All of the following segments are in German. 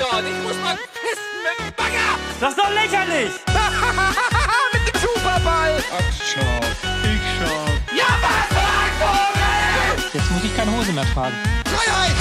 und ich muss mal pissen mit dem Bagger. Das ist doch lächerlich! Mit dem Superball. Ach, scharf. Ich scharf. Ja, was, Vogel? Jetzt muss ich keine Hose mehr tragen. Freiheit.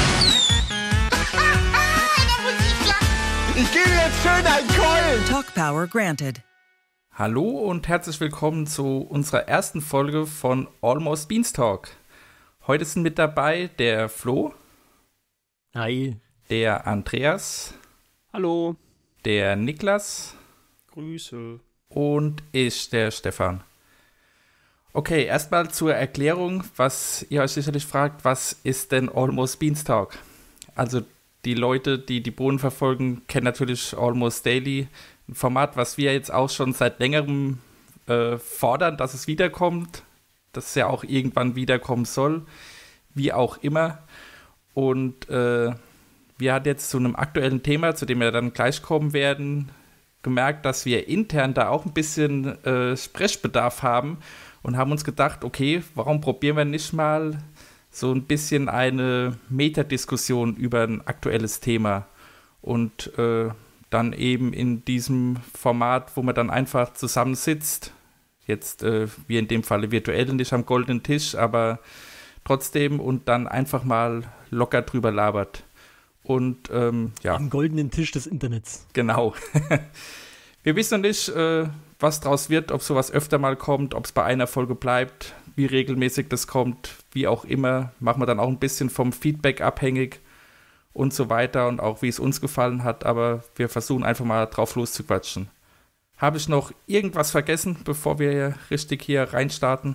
Da muss ich lachen. Ich gebe jetzt schön einen Keulen. Talk Power granted. Hallo und herzlich willkommen zu unserer ersten Folge von Almost Beanstalk. Heute sind mit dabei der Flo. Hi. Der Andreas. Hallo. Der Niklas. Grüße. Und ich, der Stefan. Okay, erstmal zur Erklärung, was ihr euch sicherlich fragt, was ist denn Almost Beanstalk? Also die Leute, die die Bohnen verfolgen, kennen natürlich Almost Daily, ein Format, was wir jetzt auch schon seit längerem fordern, dass es wiederkommt, dass es ja auch irgendwann wiederkommen soll, wie auch immer. Und wir hatten jetzt zu einem aktuellen Thema, zu dem wir dann gleich kommen werden, gemerkt, dass wir intern da auch ein bisschen Sprechbedarf haben und haben uns gedacht, okay, warum probieren wir nicht mal so ein bisschen eine Metadiskussion über ein aktuelles Thema und dann eben in diesem Format, wo man dann einfach zusammensitzt, jetzt wie in dem Falle virtuell nicht am goldenen Tisch, aber trotzdem und dann einfach mal locker drüber labert. Und ja. Am goldenen Tisch des Internets. Genau. Wir wissen noch nicht, was draus wird, ob sowas öfter mal kommt, ob es bei einer Folge bleibt, wie regelmäßig das kommt, wie auch immer. Machen wir dann auch ein bisschen vom Feedback abhängig und so weiter und auch wie es uns gefallen hat, aber wir versuchen einfach mal drauf loszuquatschen. Habe ich noch irgendwas vergessen, bevor wir richtig hier reinstarten?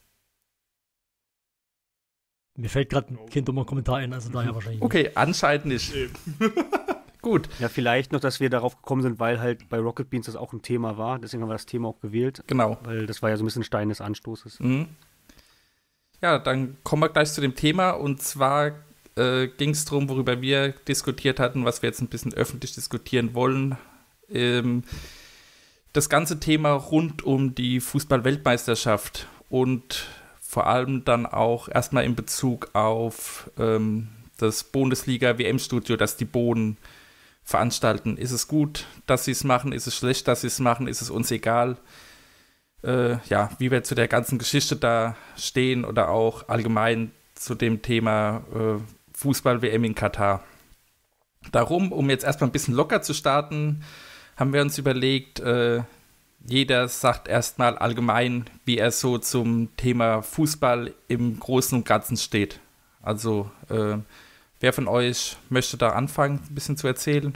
Mir fällt gerade kein dummer Kommentar ein, also daher wahrscheinlich Okay, anscheinend nicht. Gut. Ja, vielleicht noch, dass wir darauf gekommen sind, weil halt bei Rocket Beans das auch ein Thema war. Deswegen haben wir das Thema auch gewählt. Genau. Weil das war ja so ein bisschen Stein des Anstoßes. Mhm. Ja, dann kommen wir gleich zu dem Thema. Und zwar ging es darum, worüber wir diskutiert hatten, was wir jetzt ein bisschen öffentlich diskutieren wollen. Das ganze Thema rund um die Fußball-Weltmeisterschaft und vor allem dann auch erstmal in Bezug auf das Bundesliga-WM-Studio, das die Bohnen veranstalten. Ist es gut, dass sie es machen? Ist es schlecht, dass sie es machen? Ist es uns egal? Ja, wie wir zu der ganzen Geschichte da stehen oder auch allgemein zu dem Thema Fußball-WM in Katar. Darum, um jetzt erstmal ein bisschen locker zu starten, haben wir uns überlegt, jeder sagt erstmal allgemein, wie er so zum Thema Fußball im Großen und Ganzen steht. Also, wer von euch möchte da anfangen, ein bisschen zu erzählen?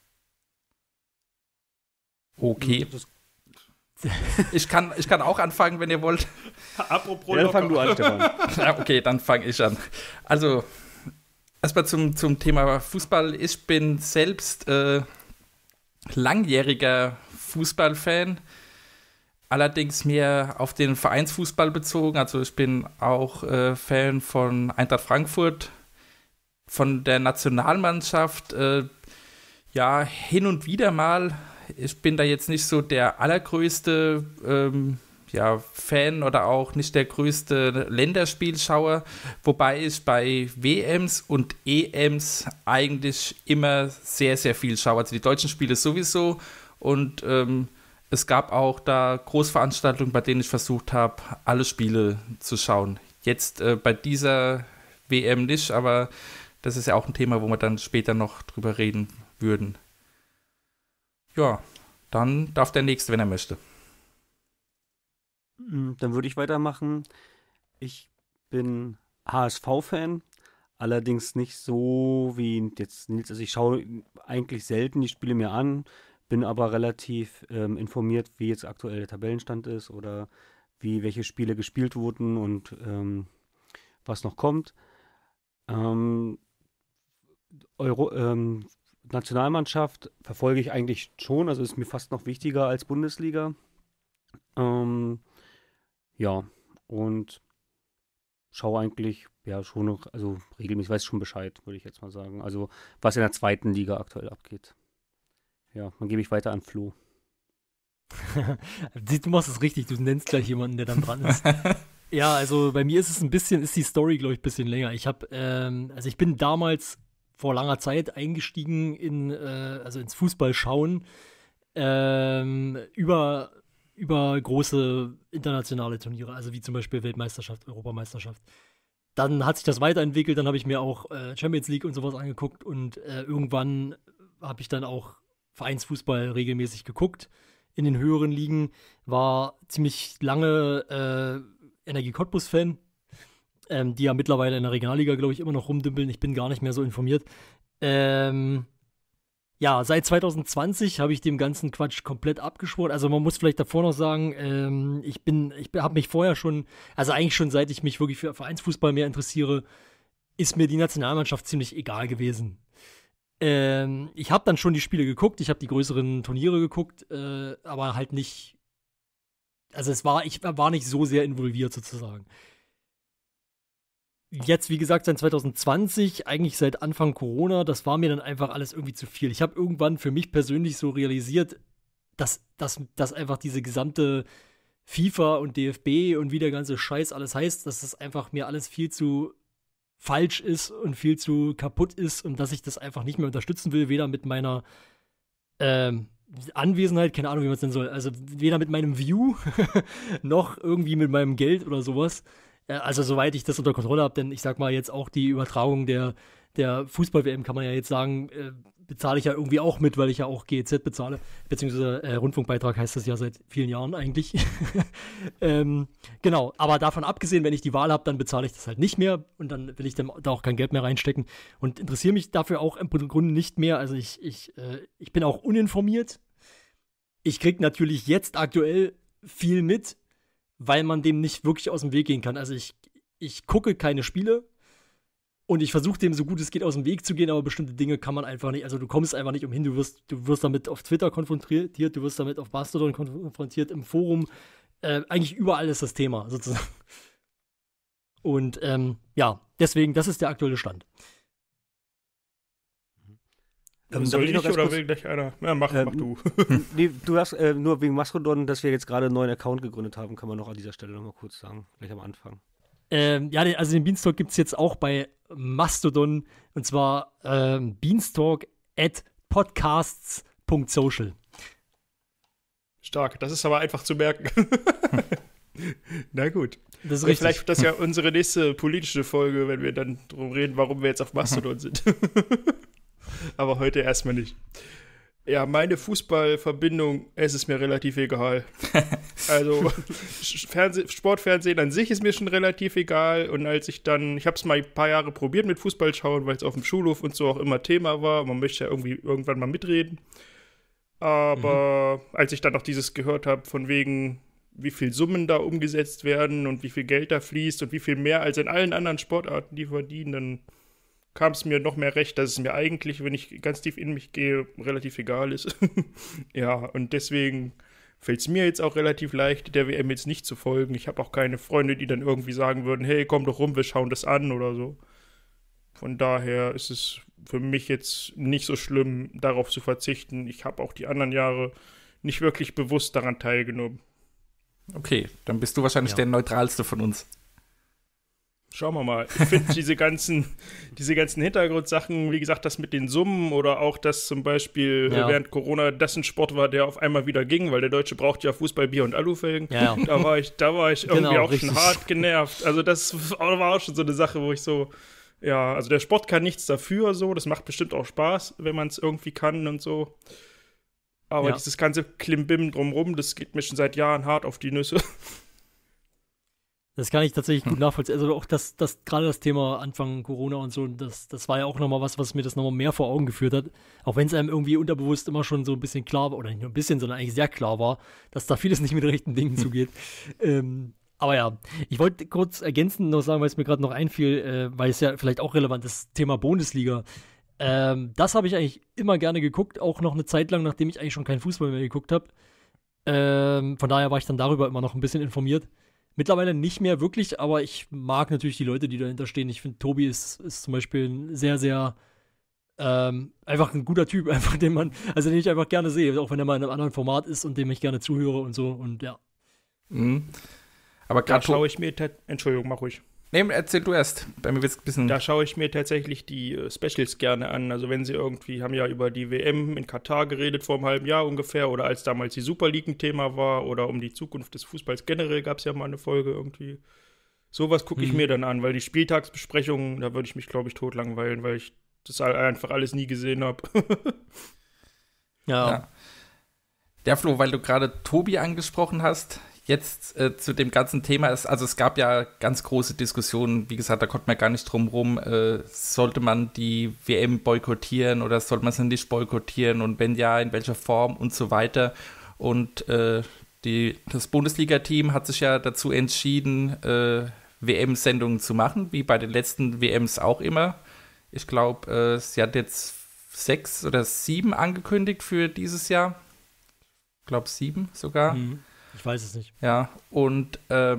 Okay. Ich kann auch anfangen, wenn ihr wollt. Apropos ja, dann fang du an, Stefan. Ja, okay, dann fange ich an. Also, erstmal zum Thema Fußball. Ich bin selbst langjähriger Fußballfan, allerdings mehr auf den Vereinsfußball bezogen. Also ich bin auch Fan von Eintracht Frankfurt, von der Nationalmannschaft, ja, hin und wieder mal. Ich bin da jetzt nicht so der allergrößte Fan oder auch nicht der größte Länderspielschauer, wobei ich bei WMs und EMs eigentlich immer sehr, sehr viel schaue. Also die deutschen Spiele sowieso und es gab auch da Großveranstaltungen, bei denen ich versucht habe, alle Spiele zu schauen. Jetzt bei dieser WM nicht, aber das ist ja auch ein Thema, wo wir dann später noch drüber reden würden. Ja, dann darf der Nächste, wenn er möchte. Dann würde ich weitermachen. Ich bin HSV-Fan, allerdings nicht so wie jetzt Nils. Also ich schaue eigentlich selten die Spiele mir an, bin aber relativ informiert, wie jetzt aktuell der Tabellenstand ist oder welche Spiele gespielt wurden und was noch kommt. Nationalmannschaft verfolge ich eigentlich schon, also ist mir fast noch wichtiger als Bundesliga. Ja, und schaue eigentlich ja schon noch, also regelmäßig, weiß schon Bescheid, würde ich jetzt mal sagen. Also was in der zweiten Liga aktuell abgeht. Ja, dann gebe ich weiter an Flo. Du machst es richtig, du nennst gleich jemanden, der dann dran ist. Ja, also bei mir ist die Story, glaube ich, ein bisschen länger. Ich bin damals vor langer Zeit eingestiegen also ins Fußballschauen über große internationale Turniere, also wie zum Beispiel Weltmeisterschaft, Europameisterschaft. Dann hat sich das weiterentwickelt, dann habe ich mir auch Champions League und sowas angeguckt und irgendwann habe ich dann auch Vereinsfußball regelmäßig geguckt in den höheren Ligen, war ziemlich lange Energie Cottbus-Fan, die ja mittlerweile in der Regionalliga, glaube ich, immer noch rumdümpeln. Ich bin gar nicht mehr so informiert. Ja, seit 2020 habe ich dem ganzen Quatsch komplett abgeschworen. Also man muss vielleicht davor noch sagen, ich habe mich vorher schon, also eigentlich schon seit ich mich wirklich für Vereinsfußball mehr interessiere, ist mir die Nationalmannschaft ziemlich egal gewesen. Ich habe dann schon die Spiele geguckt, ich habe die größeren Turniere geguckt, aber halt nicht, also ich war nicht so sehr involviert sozusagen. Jetzt, wie gesagt, seit 2020, eigentlich seit Anfang Corona, das war mir dann einfach alles irgendwie zu viel. Ich habe irgendwann für mich persönlich so realisiert, dass einfach diese gesamte FIFA und DFB und wie der ganze Scheiß alles heißt, dass das einfach mir alles viel zu falsch ist und viel zu kaputt ist und dass ich das einfach nicht mehr unterstützen will, weder mit meiner Anwesenheit, keine Ahnung, wie man es nennen soll, also weder mit meinem View noch irgendwie mit meinem Geld oder sowas. Also soweit ich das unter Kontrolle habe, denn ich sag mal jetzt auch die Übertragung der Fußball-WM kann man ja jetzt sagen, bezahle ich ja irgendwie auch mit, weil ich ja auch GEZ bezahle, beziehungsweise Rundfunkbeitrag heißt das ja seit vielen Jahren eigentlich. Genau, aber davon abgesehen, wenn ich die Wahl habe, dann bezahle ich das halt nicht mehr und dann will ich da auch kein Geld mehr reinstecken und interessiere mich dafür auch im Grunde nicht mehr. Also ich bin auch uninformiert. Ich kriege natürlich jetzt aktuell viel mit, weil man dem nicht wirklich aus dem Weg gehen kann. Also ich gucke keine Spiele und ich versuche dem so gut es geht aus dem Weg zu gehen, aber bestimmte Dinge kann man einfach nicht, also du kommst einfach nicht umhin, du wirst damit auf Twitter konfrontiert, du wirst damit auf Mastodon konfrontiert, im Forum, eigentlich überall ist das Thema sozusagen. Und ja, deswegen, das ist der aktuelle Stand. Soll ich oder will gleich einer? Ja, mach du. Nee, du hast nur wegen Mastodon, dass wir jetzt gerade einen neuen Account gegründet haben, kann man noch an dieser Stelle noch mal kurz sagen, gleich am Anfang. Ja, also den Beanstalk gibt es jetzt auch bei Mastodon und zwar beanstalk@podcasts.social. Stark, das ist aber einfach zu merken. Na gut. Das ist richtig. Vielleicht wird das ja unsere nächste politische Folge, wenn wir dann drum reden, warum wir jetzt auf Mastodon sind. Aber heute erstmal nicht. Ja, meine Fußballverbindung, es ist mir relativ egal. Also Sportfernsehen an sich ist mir schon relativ egal. Und als ich habe es mal ein paar Jahre probiert mit Fußball schauen, weil es auf dem Schulhof und so auch immer Thema war. Man möchte ja irgendwie irgendwann mal mitreden. Aber als ich dann auch dieses gehört habe, von wegen, wie viel Summen da umgesetzt werden und wie viel Geld da fließt und wie viel mehr als in allen anderen Sportarten die verdienen, dann kam es mir noch mehr recht, dass es mir eigentlich, wenn ich ganz tief in mich gehe, relativ egal ist. Ja, und deswegen fällt es mir jetzt auch relativ leicht, der WM jetzt nicht zu folgen. Ich habe auch keine Freunde, die dann irgendwie sagen würden, hey, komm doch rum, wir schauen das an oder so. Von daher ist es für mich jetzt nicht so schlimm, darauf zu verzichten. Ich habe auch die anderen Jahre nicht wirklich bewusst daran teilgenommen. Okay, dann bist du wahrscheinlich der Neutralste von uns. Schauen wir mal. Ich finde diese ganzen Hintergrundsachen, wie gesagt, das mit den Summen oder auch, dass zum Beispiel während Corona das ein Sport war, der auf einmal wieder ging, weil der Deutsche braucht ja Fußball, Bier und Alufelgen. Ja. Da war ich irgendwie auch richtig. Schon hart genervt. Also das war auch schon so eine Sache, wo ich so, ja, also der Sport kann nichts dafür, so, das macht bestimmt auch Spaß, wenn man es irgendwie kann und so. Aber dieses ganze Klimbim drumrum, das geht mir schon seit Jahren hart auf die Nüsse. Das kann ich tatsächlich gut nachvollziehen. Also auch gerade das Thema Anfang Corona und so, das war ja auch nochmal was mir das nochmal mehr vor Augen geführt hat. Auch wenn es einem irgendwie unterbewusst immer schon so ein bisschen klar war, oder nicht nur ein bisschen, sondern eigentlich sehr klar war, dass da vieles nicht mit rechten Dingen zugeht. Aber ja, ich wollte kurz ergänzend noch sagen, weil es mir gerade noch einfiel, weil es ja vielleicht auch relevant ist, Thema Bundesliga. Das habe ich eigentlich immer gerne geguckt, auch noch eine Zeit lang, nachdem ich eigentlich schon keinen Fußball mehr geguckt habe. Von daher war ich dann darüber immer noch ein bisschen informiert. Mittlerweile nicht mehr wirklich, aber ich mag natürlich die Leute, die dahinter stehen. Ich finde, Tobi ist zum Beispiel ein sehr, sehr einfach ein guter Typ, einfach den ich einfach gerne sehe, auch wenn er mal in einem anderen Format ist und dem ich gerne zuhöre und so und ja. Mhm. Aber gerade schaue ich mir, Entschuldigung, mach ruhig. Nee, erzähl du erst. Bei mir wird's ein bisschen. Da schaue ich mir tatsächlich die Specials gerne an. Also wenn sie irgendwie, haben ja über die WM in Katar geredet vor einem halben Jahr ungefähr oder als damals die Super League ein Thema war oder um die Zukunft des Fußballs generell gab es ja mal eine Folge irgendwie. Sowas gucke ich mir dann an, weil die Spieltagsbesprechungen, da würde ich mich, glaube ich, totlangweilen, weil ich das einfach alles nie gesehen habe. Ja. Ja, Flo, weil du gerade Tobi angesprochen hast, jetzt zu dem ganzen Thema, es gab ja ganz große Diskussionen, wie gesagt, da konnte man gar nicht drum rum, sollte man die WM boykottieren oder sollte man sie nicht boykottieren und wenn ja, in welcher Form und so weiter. Und das Bundesliga-Team hat sich ja dazu entschieden, WM-Sendungen zu machen, wie bei den letzten WMs auch immer. Ich glaube, sie hat jetzt 6 oder 7 angekündigt für dieses Jahr. Ich glaube 7 sogar. Ich weiß es nicht. Ja, und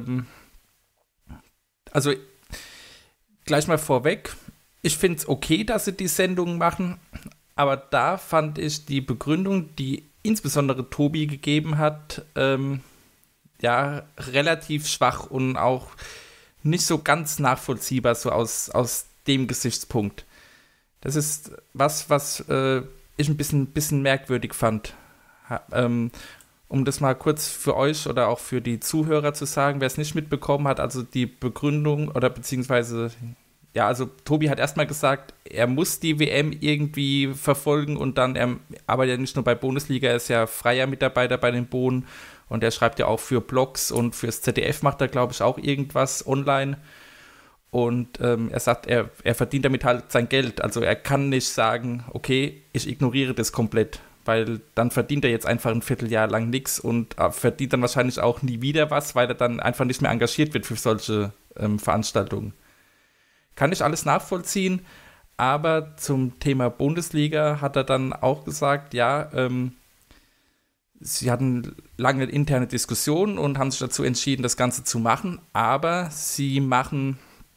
also gleich mal vorweg, ich finde es okay, dass sie die Sendungen machen, aber da fand ich die Begründung, die insbesondere Tobi gegeben hat, ja, relativ schwach und auch nicht so ganz nachvollziehbar, so aus dem Gesichtspunkt. Das ist was ich ein bisschen merkwürdig fand. Um das mal kurz für euch oder auch für die Zuhörer zu sagen, wer es nicht mitbekommen hat, also die Begründung oder beziehungsweise, ja, also Tobi hat erstmal gesagt, er muss die WM irgendwie verfolgen und dann, er arbeitet ja nicht nur bei Bundesliga, er ist ja freier Mitarbeiter bei den Bohnen und er schreibt ja auch für Blogs und fürs ZDF macht er, glaube ich, auch irgendwas online. Und er sagt, er verdient damit halt sein Geld. Also er kann nicht sagen, okay, ich ignoriere das komplett, weil dann verdient er jetzt einfach ein Vierteljahr lang nichts und verdient dann wahrscheinlich auch nie wieder was, weil er dann einfach nicht mehr engagiert wird für solche Veranstaltungen. Kann ich alles nachvollziehen, aber zum Thema Bundesliga hat er dann auch gesagt, ja, sie hatten lange interne Diskussionen und haben sich dazu entschieden, das Ganze zu machen, aber sie machen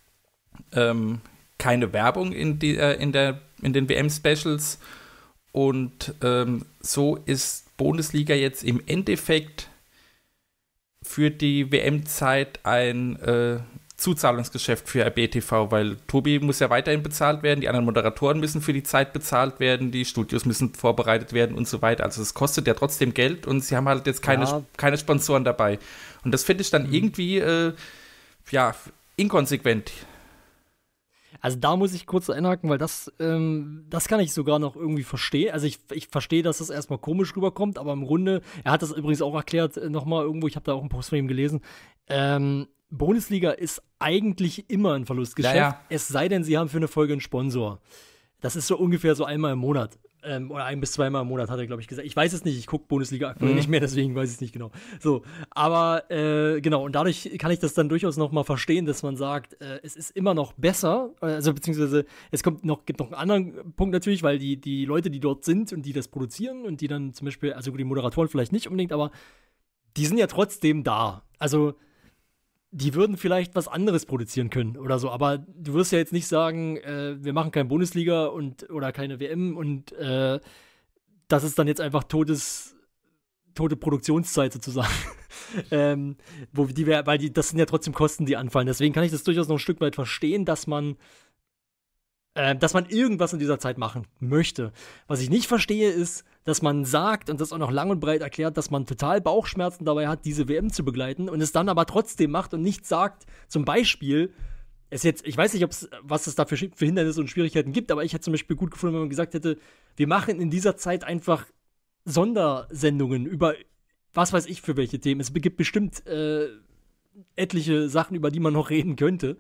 keine Werbung in den WM-Specials und so ist Bundesliga jetzt im Endeffekt für die WM-Zeit ein Zuzahlungsgeschäft für RBTV, weil Tobi muss ja weiterhin bezahlt werden, die anderen Moderatoren müssen für die Zeit bezahlt werden, die Studios müssen vorbereitet werden und so weiter. Also es kostet ja trotzdem Geld und sie haben halt jetzt keine Sponsoren dabei. Und das finde ich dann irgendwie inkonsequent. Also da muss ich kurz einhaken, weil das kann ich sogar noch irgendwie verstehen. Also ich verstehe, dass das erstmal komisch rüberkommt, aber im Grunde, er hat das übrigens auch erklärt nochmal irgendwo, ich habe da auch einen Post von ihm gelesen, Bundesliga ist eigentlich immer ein Verlustgeschäft, es sei denn, sie haben für eine Folge einen Sponsor. Das ist so ungefähr so einmal im Monat. Oder 1 bis 2 Mal im Monat, hat er, glaube ich, gesagt. Ich weiß es nicht, ich gucke Bundesliga aktuell nicht mehr, deswegen weiß ich es nicht genau. So, aber genau, und dadurch kann ich das dann durchaus noch mal verstehen, dass man sagt, es ist immer noch besser, also beziehungsweise es gibt noch einen anderen Punkt natürlich, weil die Leute, die dort sind und die das produzieren und die dann zum Beispiel, also die Moderatoren vielleicht nicht unbedingt, aber die sind ja trotzdem da. Also die würden vielleicht was anderes produzieren können oder so, aber du wirst ja jetzt nicht sagen, wir machen keine Bundesliga oder keine WM und das ist dann jetzt einfach tote Produktionszeit sozusagen. Weil das sind ja trotzdem Kosten, die anfallen. Deswegen kann ich das durchaus noch ein Stück weit verstehen, dass man irgendwas in dieser Zeit machen möchte. Was ich nicht verstehe, ist, dass man sagt und das auch noch lang und breit erklärt, dass man total Bauchschmerzen dabei hat, diese WM zu begleiten und es dann aber trotzdem macht und nicht sagt, zum Beispiel, ich weiß nicht, was es da für Hindernisse und Schwierigkeiten gibt, aber ich hätte zum Beispiel gut gefunden, wenn man gesagt hätte, wir machen in dieser Zeit einfach Sondersendungen über, was weiß ich für welche Themen. Es gibt bestimmt etliche Sachen, über die man noch reden könnte.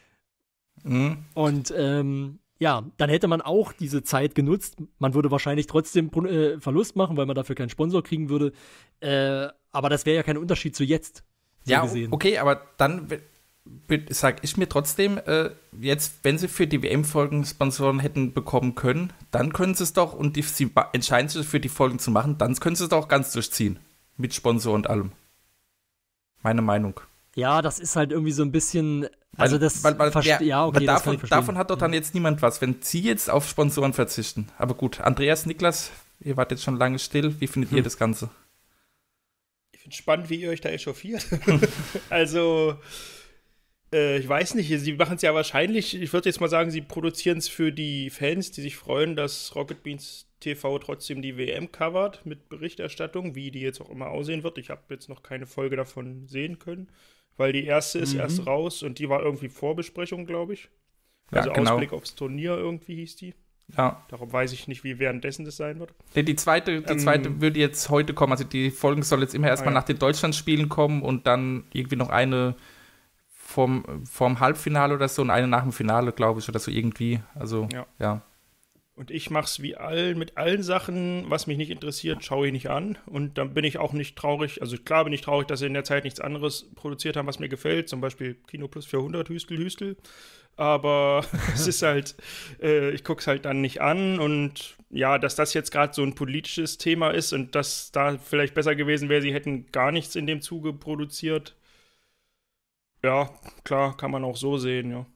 Und ja, dann hätte man auch diese Zeit genutzt. Man würde wahrscheinlich trotzdem Verlust machen, weil man dafür keinen Sponsor kriegen würde. Aber das wäre ja kein Unterschied zu jetzt. So ja, gesehen. Okay, aber dann sage ich mir trotzdem, jetzt, wenn sie für die WM-Folgen Sponsoren hätten bekommen können, dann können sie es doch, und sie entscheiden sich für die Folgen zu machen, dann können sie es doch ganz durchziehen. Mit Sponsor und allem. Meine Meinung. Ja, das ist halt irgendwie so ein bisschen. Also davon hat doch dann jetzt niemand was, wenn sie jetzt auf Sponsoren verzichten. Aber gut, Andreas, Niklas, ihr wart jetzt schon lange still. Wie findet ihr das Ganze? Ich finde es spannend, wie ihr euch da echauffiert. Also, Ich weiß nicht, sie machen es ja wahrscheinlich, ich würde jetzt mal sagen, sie produzieren es für die Fans, die sich freuen, dass Rocket Beans TV trotzdem die WM covert mit Berichterstattung, wie die jetzt auch immer aussehen wird. Ich habe jetzt noch keine Folge davon sehen können, weil die erste ist erst raus und die war irgendwie Vorbesprechung, glaube ich. Also ja, genau. Ausblick aufs Turnier irgendwie hieß die. Ja. Darum weiß ich nicht, wie währenddessen das sein wird. Die zweite würde jetzt heute kommen. Also die Folgen soll jetzt immer erstmal nach den Deutschlandspielen kommen und dann irgendwie noch eine vorm Halbfinale oder so und eine nach dem Finale, glaube ich, oder so irgendwie. Also, ja. Und ich mache es mit allen Sachen, was mich nicht interessiert, schaue ich nicht an. Und dann bin ich auch nicht traurig. Also klar bin ich traurig, dass sie in der Zeit nichts anderes produziert haben, was mir gefällt. Zum Beispiel Kino Plus 400, Hüstel. Aber es ist halt, ich gucke es halt dann nicht an. Und ja, dass das jetzt gerade so ein politisches Thema ist und dass da vielleicht besser gewesen wäre, sie hätten gar nichts in dem Zuge produziert. Ja, klar, kann man auch so sehen, ja.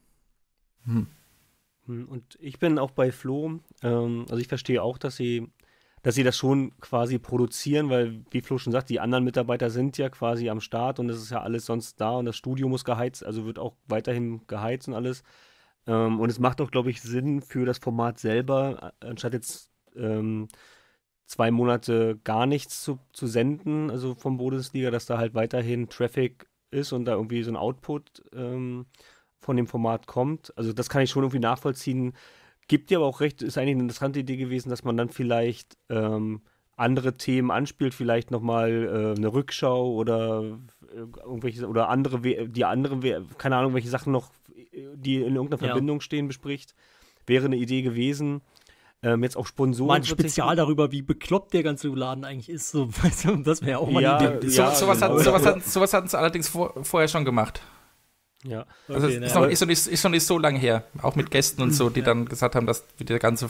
Und ich bin auch bei Flo, also ich verstehe auch, dass sie das schon quasi produzieren, weil, wie Flo schon sagt, die anderen Mitarbeiter sind ja quasi am Start und es ist ja alles sonst da und das Studio muss geheizt, also wird auch weiterhin geheizt und alles. Und es macht auch, glaube ich, Sinn für das Format selber, anstatt jetzt 2 Monate gar nichts zu senden, also vom Bundesliga, dass da halt weiterhin Traffic ist und da irgendwie so ein Output von dem Format kommt. Also das kann ich schon irgendwie nachvollziehen. Gibt dir aber auch recht, ist eigentlich eine interessante Idee gewesen, dass man dann vielleicht andere Themen anspielt, vielleicht nochmal eine Rückschau oder irgendwelche oder keine Ahnung, welche Sachen noch, die in irgendeiner Verbindung stehen, bespricht. Wäre eine Idee gewesen. Jetzt auch Sponsoren. Mal ein Spezial darüber, wie bekloppt der ganze Laden eigentlich ist. So, weißt du, das wäre ja auch mal eine Idee. Sowas hatten sie allerdings vorher schon gemacht. Ja. Also okay, ist noch nicht so lange her. Auch mit Gästen und so, die dann gesagt haben, dass das ganze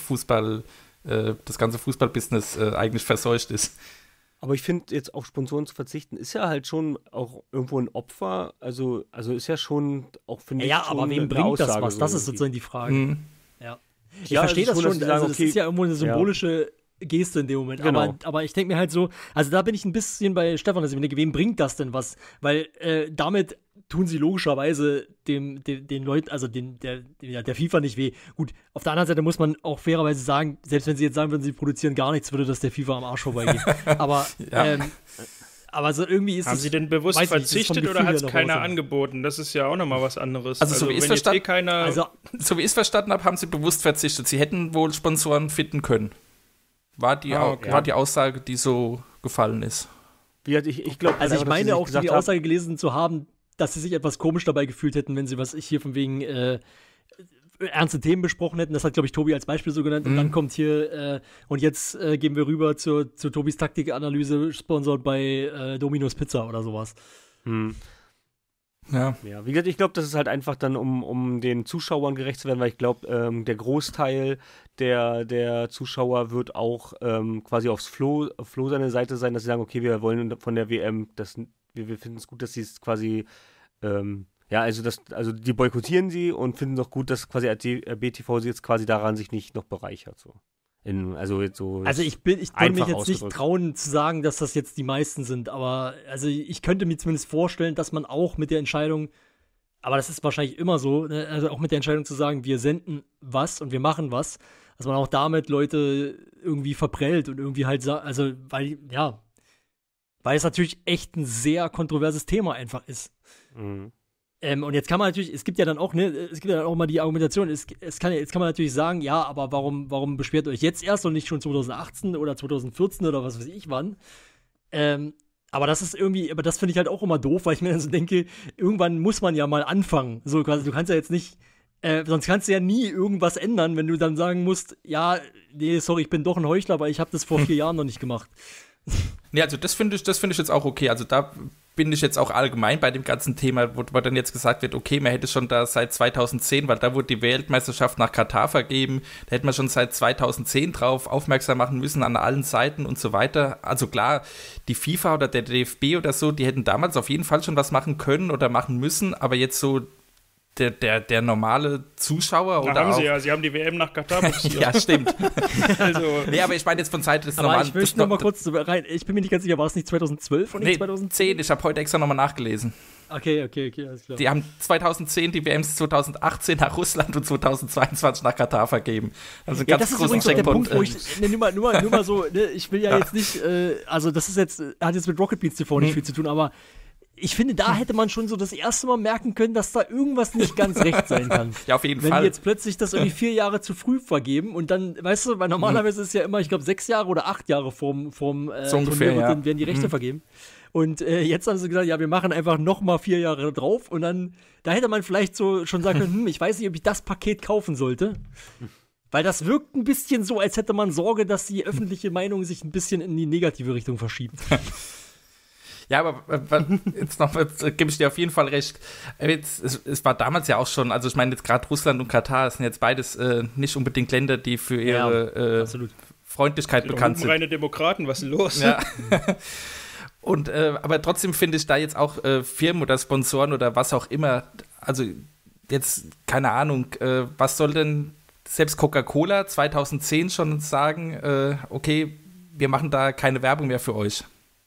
Fußballbusiness eigentlich verseucht ist. Aber ich finde, jetzt auf Sponsoren zu verzichten, ist ja halt schon auch irgendwo ein Opfer. Also ist ja schon auch, finde ich, ja, aber wem bringt das was? Das ist sozusagen die Frage. Ja. Ich verstehe das schon. Sagen, das ist ja irgendwo eine symbolische Geste in dem Moment. Genau. Aber ich denke mir halt so, also da bin ich ein bisschen bei Stefan, dass ich mir denke, wem bringt das denn was? Weil damit tun sie logischerweise den Leuten, also der FIFA nicht weh. Gut, auf der anderen Seite muss man auch fairerweise sagen, selbst wenn sie jetzt sagen würden, sie produzieren gar nichts, würde das der FIFA am Arsch vorbeigehen. Aber aber so irgendwie ist Haben Sie denn bewusst verzichtet oder hat es keiner angeboten? Das ist ja auch nochmal was anderes. Also so wie ich es verstanden habe, haben sie bewusst verzichtet. Sie hätten wohl Sponsoren finden können. War die Aussage, die so gefallen ist. Ich glaube, also ich meine auch, die Aussage gelesen zu haben, dass sie sich etwas komisch dabei gefühlt hätten, wenn sie was ich hier von wegen ernste Themen besprochen hätten. Das hat, glaube ich, Tobi als Beispiel so genannt. Und dann kommt hier, und jetzt gehen wir rüber zu Tobis Taktikanalyse, sponsored bei Domino's Pizza oder sowas. Ja, wie gesagt, ich glaube, das ist halt einfach dann, um den Zuschauern gerecht zu werden, weil ich glaube, der Großteil der Zuschauer wird auch quasi auf Flo seine Seite sein, dass sie sagen, okay, wir wollen von der WM, wir finden es gut, dass sie es quasi also die boykottieren sie und finden es auch gut, dass quasi RBTV sie jetzt quasi daran sich nicht noch bereichert. So. Also ich würde mich jetzt nicht trauen zu sagen, dass das jetzt die meisten sind, aber also ich könnte mir zumindest vorstellen, dass man auch mit der Entscheidung, aber das ist wahrscheinlich immer so, ne, also auch mit der Entscheidung zu sagen, wir senden was und wir machen was, dass man auch damit Leute irgendwie verprellt und irgendwie halt also weil es natürlich echt ein sehr kontroverses Thema einfach ist. Mhm. Und jetzt kann man natürlich, es gibt ja dann auch mal die Argumentation, jetzt kann man natürlich sagen, ja, aber warum beschwert ihr euch jetzt erst und nicht schon 2018 oder 2014 oder was weiß ich wann? Aber das finde ich halt auch immer doof, weil ich mir dann so denke, irgendwann muss man ja mal anfangen. So quasi, du kannst ja jetzt nicht, sonst kannst du ja nie irgendwas ändern, wenn du dann sagen musst, ja, nee, sorry, ich bin doch ein Heuchler, weil ich habe das vor 4 Jahren noch nicht gemacht. Nee, also das finde ich jetzt auch okay. Also da bin ich jetzt auch allgemein bei dem ganzen Thema, wo dann jetzt gesagt wird, okay, man hätte schon da seit 2010, weil da wurde die Weltmeisterschaft nach Katar vergeben, da hätte man schon seit 2010 drauf aufmerksam machen müssen an allen Seiten und so weiter. Also klar, die FIFA oder der DFB oder so, die hätten damals auf jeden Fall schon was machen können oder machen müssen, aber jetzt so der normale Zuschauer Da oder haben auch, sie ja, sie haben die WM nach Katar boxiert. ja, stimmt. Also, Nee, aber ich meine jetzt von Seite des Aber normalen. ich möchte noch mal kurz rein. Ich bin mir nicht ganz sicher, war es nicht 2012 und nicht 2010? Ich habe heute extra nochmal nachgelesen. Okay, alles klar. Die haben 2010 die WMs 2018 nach Russland und 2022 nach Katar vergeben. Also Ja, ganz das ist großen übrigens auch der Checkpoint. Punkt, wo ich, nur mal so, ne, ich will ja jetzt nicht, also das ist jetzt, hat jetzt mit Rocket Beans TV nicht viel zu tun, aber ich finde, da hätte man schon so das erste Mal merken können, dass da irgendwas nicht ganz recht sein kann. Ja, auf jeden Wenn Fall. die jetzt plötzlich das irgendwie 4 Jahre zu früh vergeben und dann, weißt du, weil normalerweise ist es ja immer, ich glaube, 6 Jahre oder 8 Jahre vorm So ungefähr, Turnier ja. dann werden die Rechte vergeben. Und jetzt haben sie gesagt, ja, wir machen einfach noch mal 4 Jahre drauf und dann, da hätte man vielleicht so schon sagen können, ich weiß nicht, ob ich das Paket kaufen sollte. Weil das wirkt ein bisschen so, als hätte man Sorge, dass die öffentliche Meinung sich ein bisschen in die negative Richtung verschiebt. Ja, aber jetzt gebe ich dir auf jeden Fall recht. Es war damals ja auch schon, also ich meine jetzt gerade Russland und Katar sind jetzt beides nicht unbedingt Länder, die für ihre absolut. Freundlichkeit bekannt sind. reine Demokraten, was ist los? Ja. Und aber trotzdem finde ich da jetzt auch Firmen oder Sponsoren oder was auch immer, also jetzt keine Ahnung, was soll denn selbst Coca-Cola 2010 schon sagen, okay, wir machen da keine Werbung mehr für euch.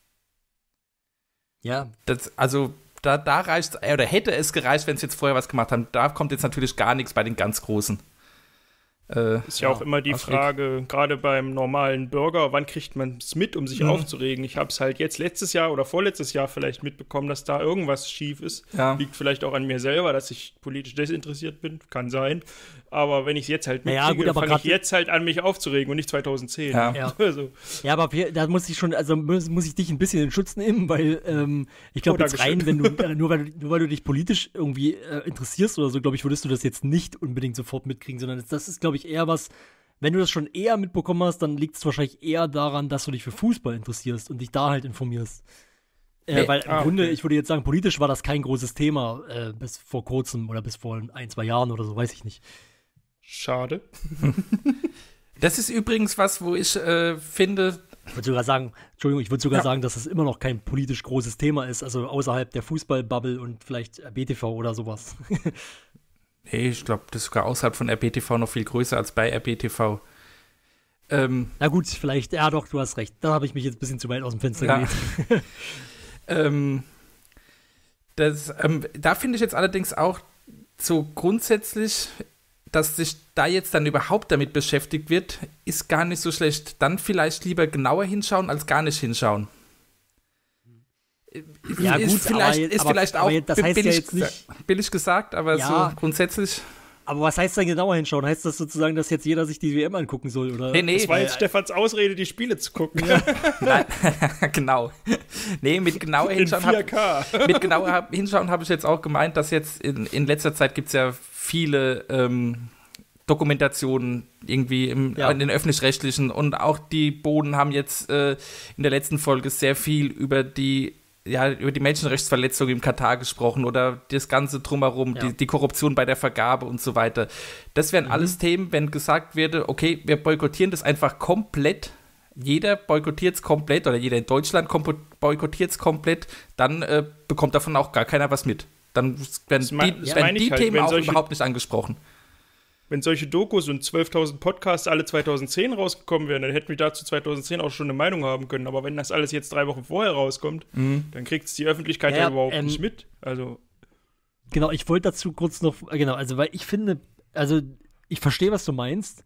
Ja. Also da reicht oder hätte es gereicht, wenn sie jetzt vorher was gemacht haben. Da kommt jetzt natürlich gar nichts bei den ganz Großen. Ist ja auch immer die Frage, gerade beim normalen Bürger, wann kriegt man es mit, um sich aufzuregen? Ich habe es halt jetzt letztes Jahr oder vorletztes Jahr vielleicht mitbekommen, dass da irgendwas schief ist. Ja. Liegt vielleicht auch an mir selber, dass ich politisch desinteressiert bin, kann sein. Aber wenn ich es jetzt halt mitkriege, dann fange ich jetzt halt an, mich aufzuregen und nicht 2010. Ja. Also. Ja, aber da muss ich schon, also muss ich dich ein bisschen in Schutz nehmen, weil ich glaube jetzt rein, wenn du, nur weil du dich politisch irgendwie interessierst oder so, glaube ich, würdest du das jetzt nicht unbedingt sofort mitkriegen, sondern das ist, glaube ich, eher was, wenn du das schon eher mitbekommen hast, dann liegt es wahrscheinlich eher daran, dass du dich für Fußball interessierst und dich da halt informierst. Weil im Grunde, ich würde jetzt sagen, politisch war das kein großes Thema bis vor kurzem oder bis vor 1-2 Jahren oder so, weiß ich nicht. Schade. Das ist übrigens was, wo ich finde. Ich würde sogar sagen, dass es immer noch kein politisch großes Thema ist, also außerhalb der Fußballbubble und vielleicht RBTV oder sowas. Nee, ich glaube, das ist sogar außerhalb von RBTV noch viel größer als bei RBTV. Na gut, vielleicht, ja doch, du hast recht. Da habe ich mich jetzt ein bisschen zu weit aus dem Fenster gelegt. Da finde ich jetzt allerdings auch so grundsätzlich, dass sich da jetzt dann überhaupt damit beschäftigt wird, ist gar nicht so schlecht. Dann vielleicht lieber genauer hinschauen, als gar nicht hinschauen. Ja, gut, vielleicht auch das heißt ja jetzt nicht billig gesagt, aber ja, so grundsätzlich. Aber was heißt denn genauer hinschauen? Heißt das sozusagen, dass jetzt jeder sich die WM angucken soll? Oder? Nee. Das war jetzt Stefans Ausrede, die Spiele zu gucken. Ja. Nein, genau. Nee, mit genauer Hinschauen habe ich jetzt auch gemeint, dass jetzt in letzter Zeit gibt es ja viele Dokumentationen irgendwie in den Öffentlich-Rechtlichen und auch die Boden haben jetzt in der letzten Folge sehr viel über die Menschenrechtsverletzungen im Katar gesprochen oder das Ganze drumherum, die Korruption bei der Vergabe und so weiter. Das wären alles Themen, wenn gesagt würde, okay, wir boykottieren das einfach komplett, jeder boykottiert es komplett oder jeder in Deutschland boykottiert es komplett, dann bekommt davon auch gar keiner was mit. Dann werden die Themen auch überhaupt nicht angesprochen. Wenn solche Dokus und 12.000 Podcasts alle 2010 rausgekommen wären, dann hätten wir dazu 2010 auch schon eine Meinung haben können. Aber wenn das alles jetzt 3 Wochen vorher rauskommt, dann kriegt es die Öffentlichkeit ja überhaupt nicht mit. Also. Genau, ich wollte dazu kurz noch, weil ich finde, also ich verstehe, was du meinst,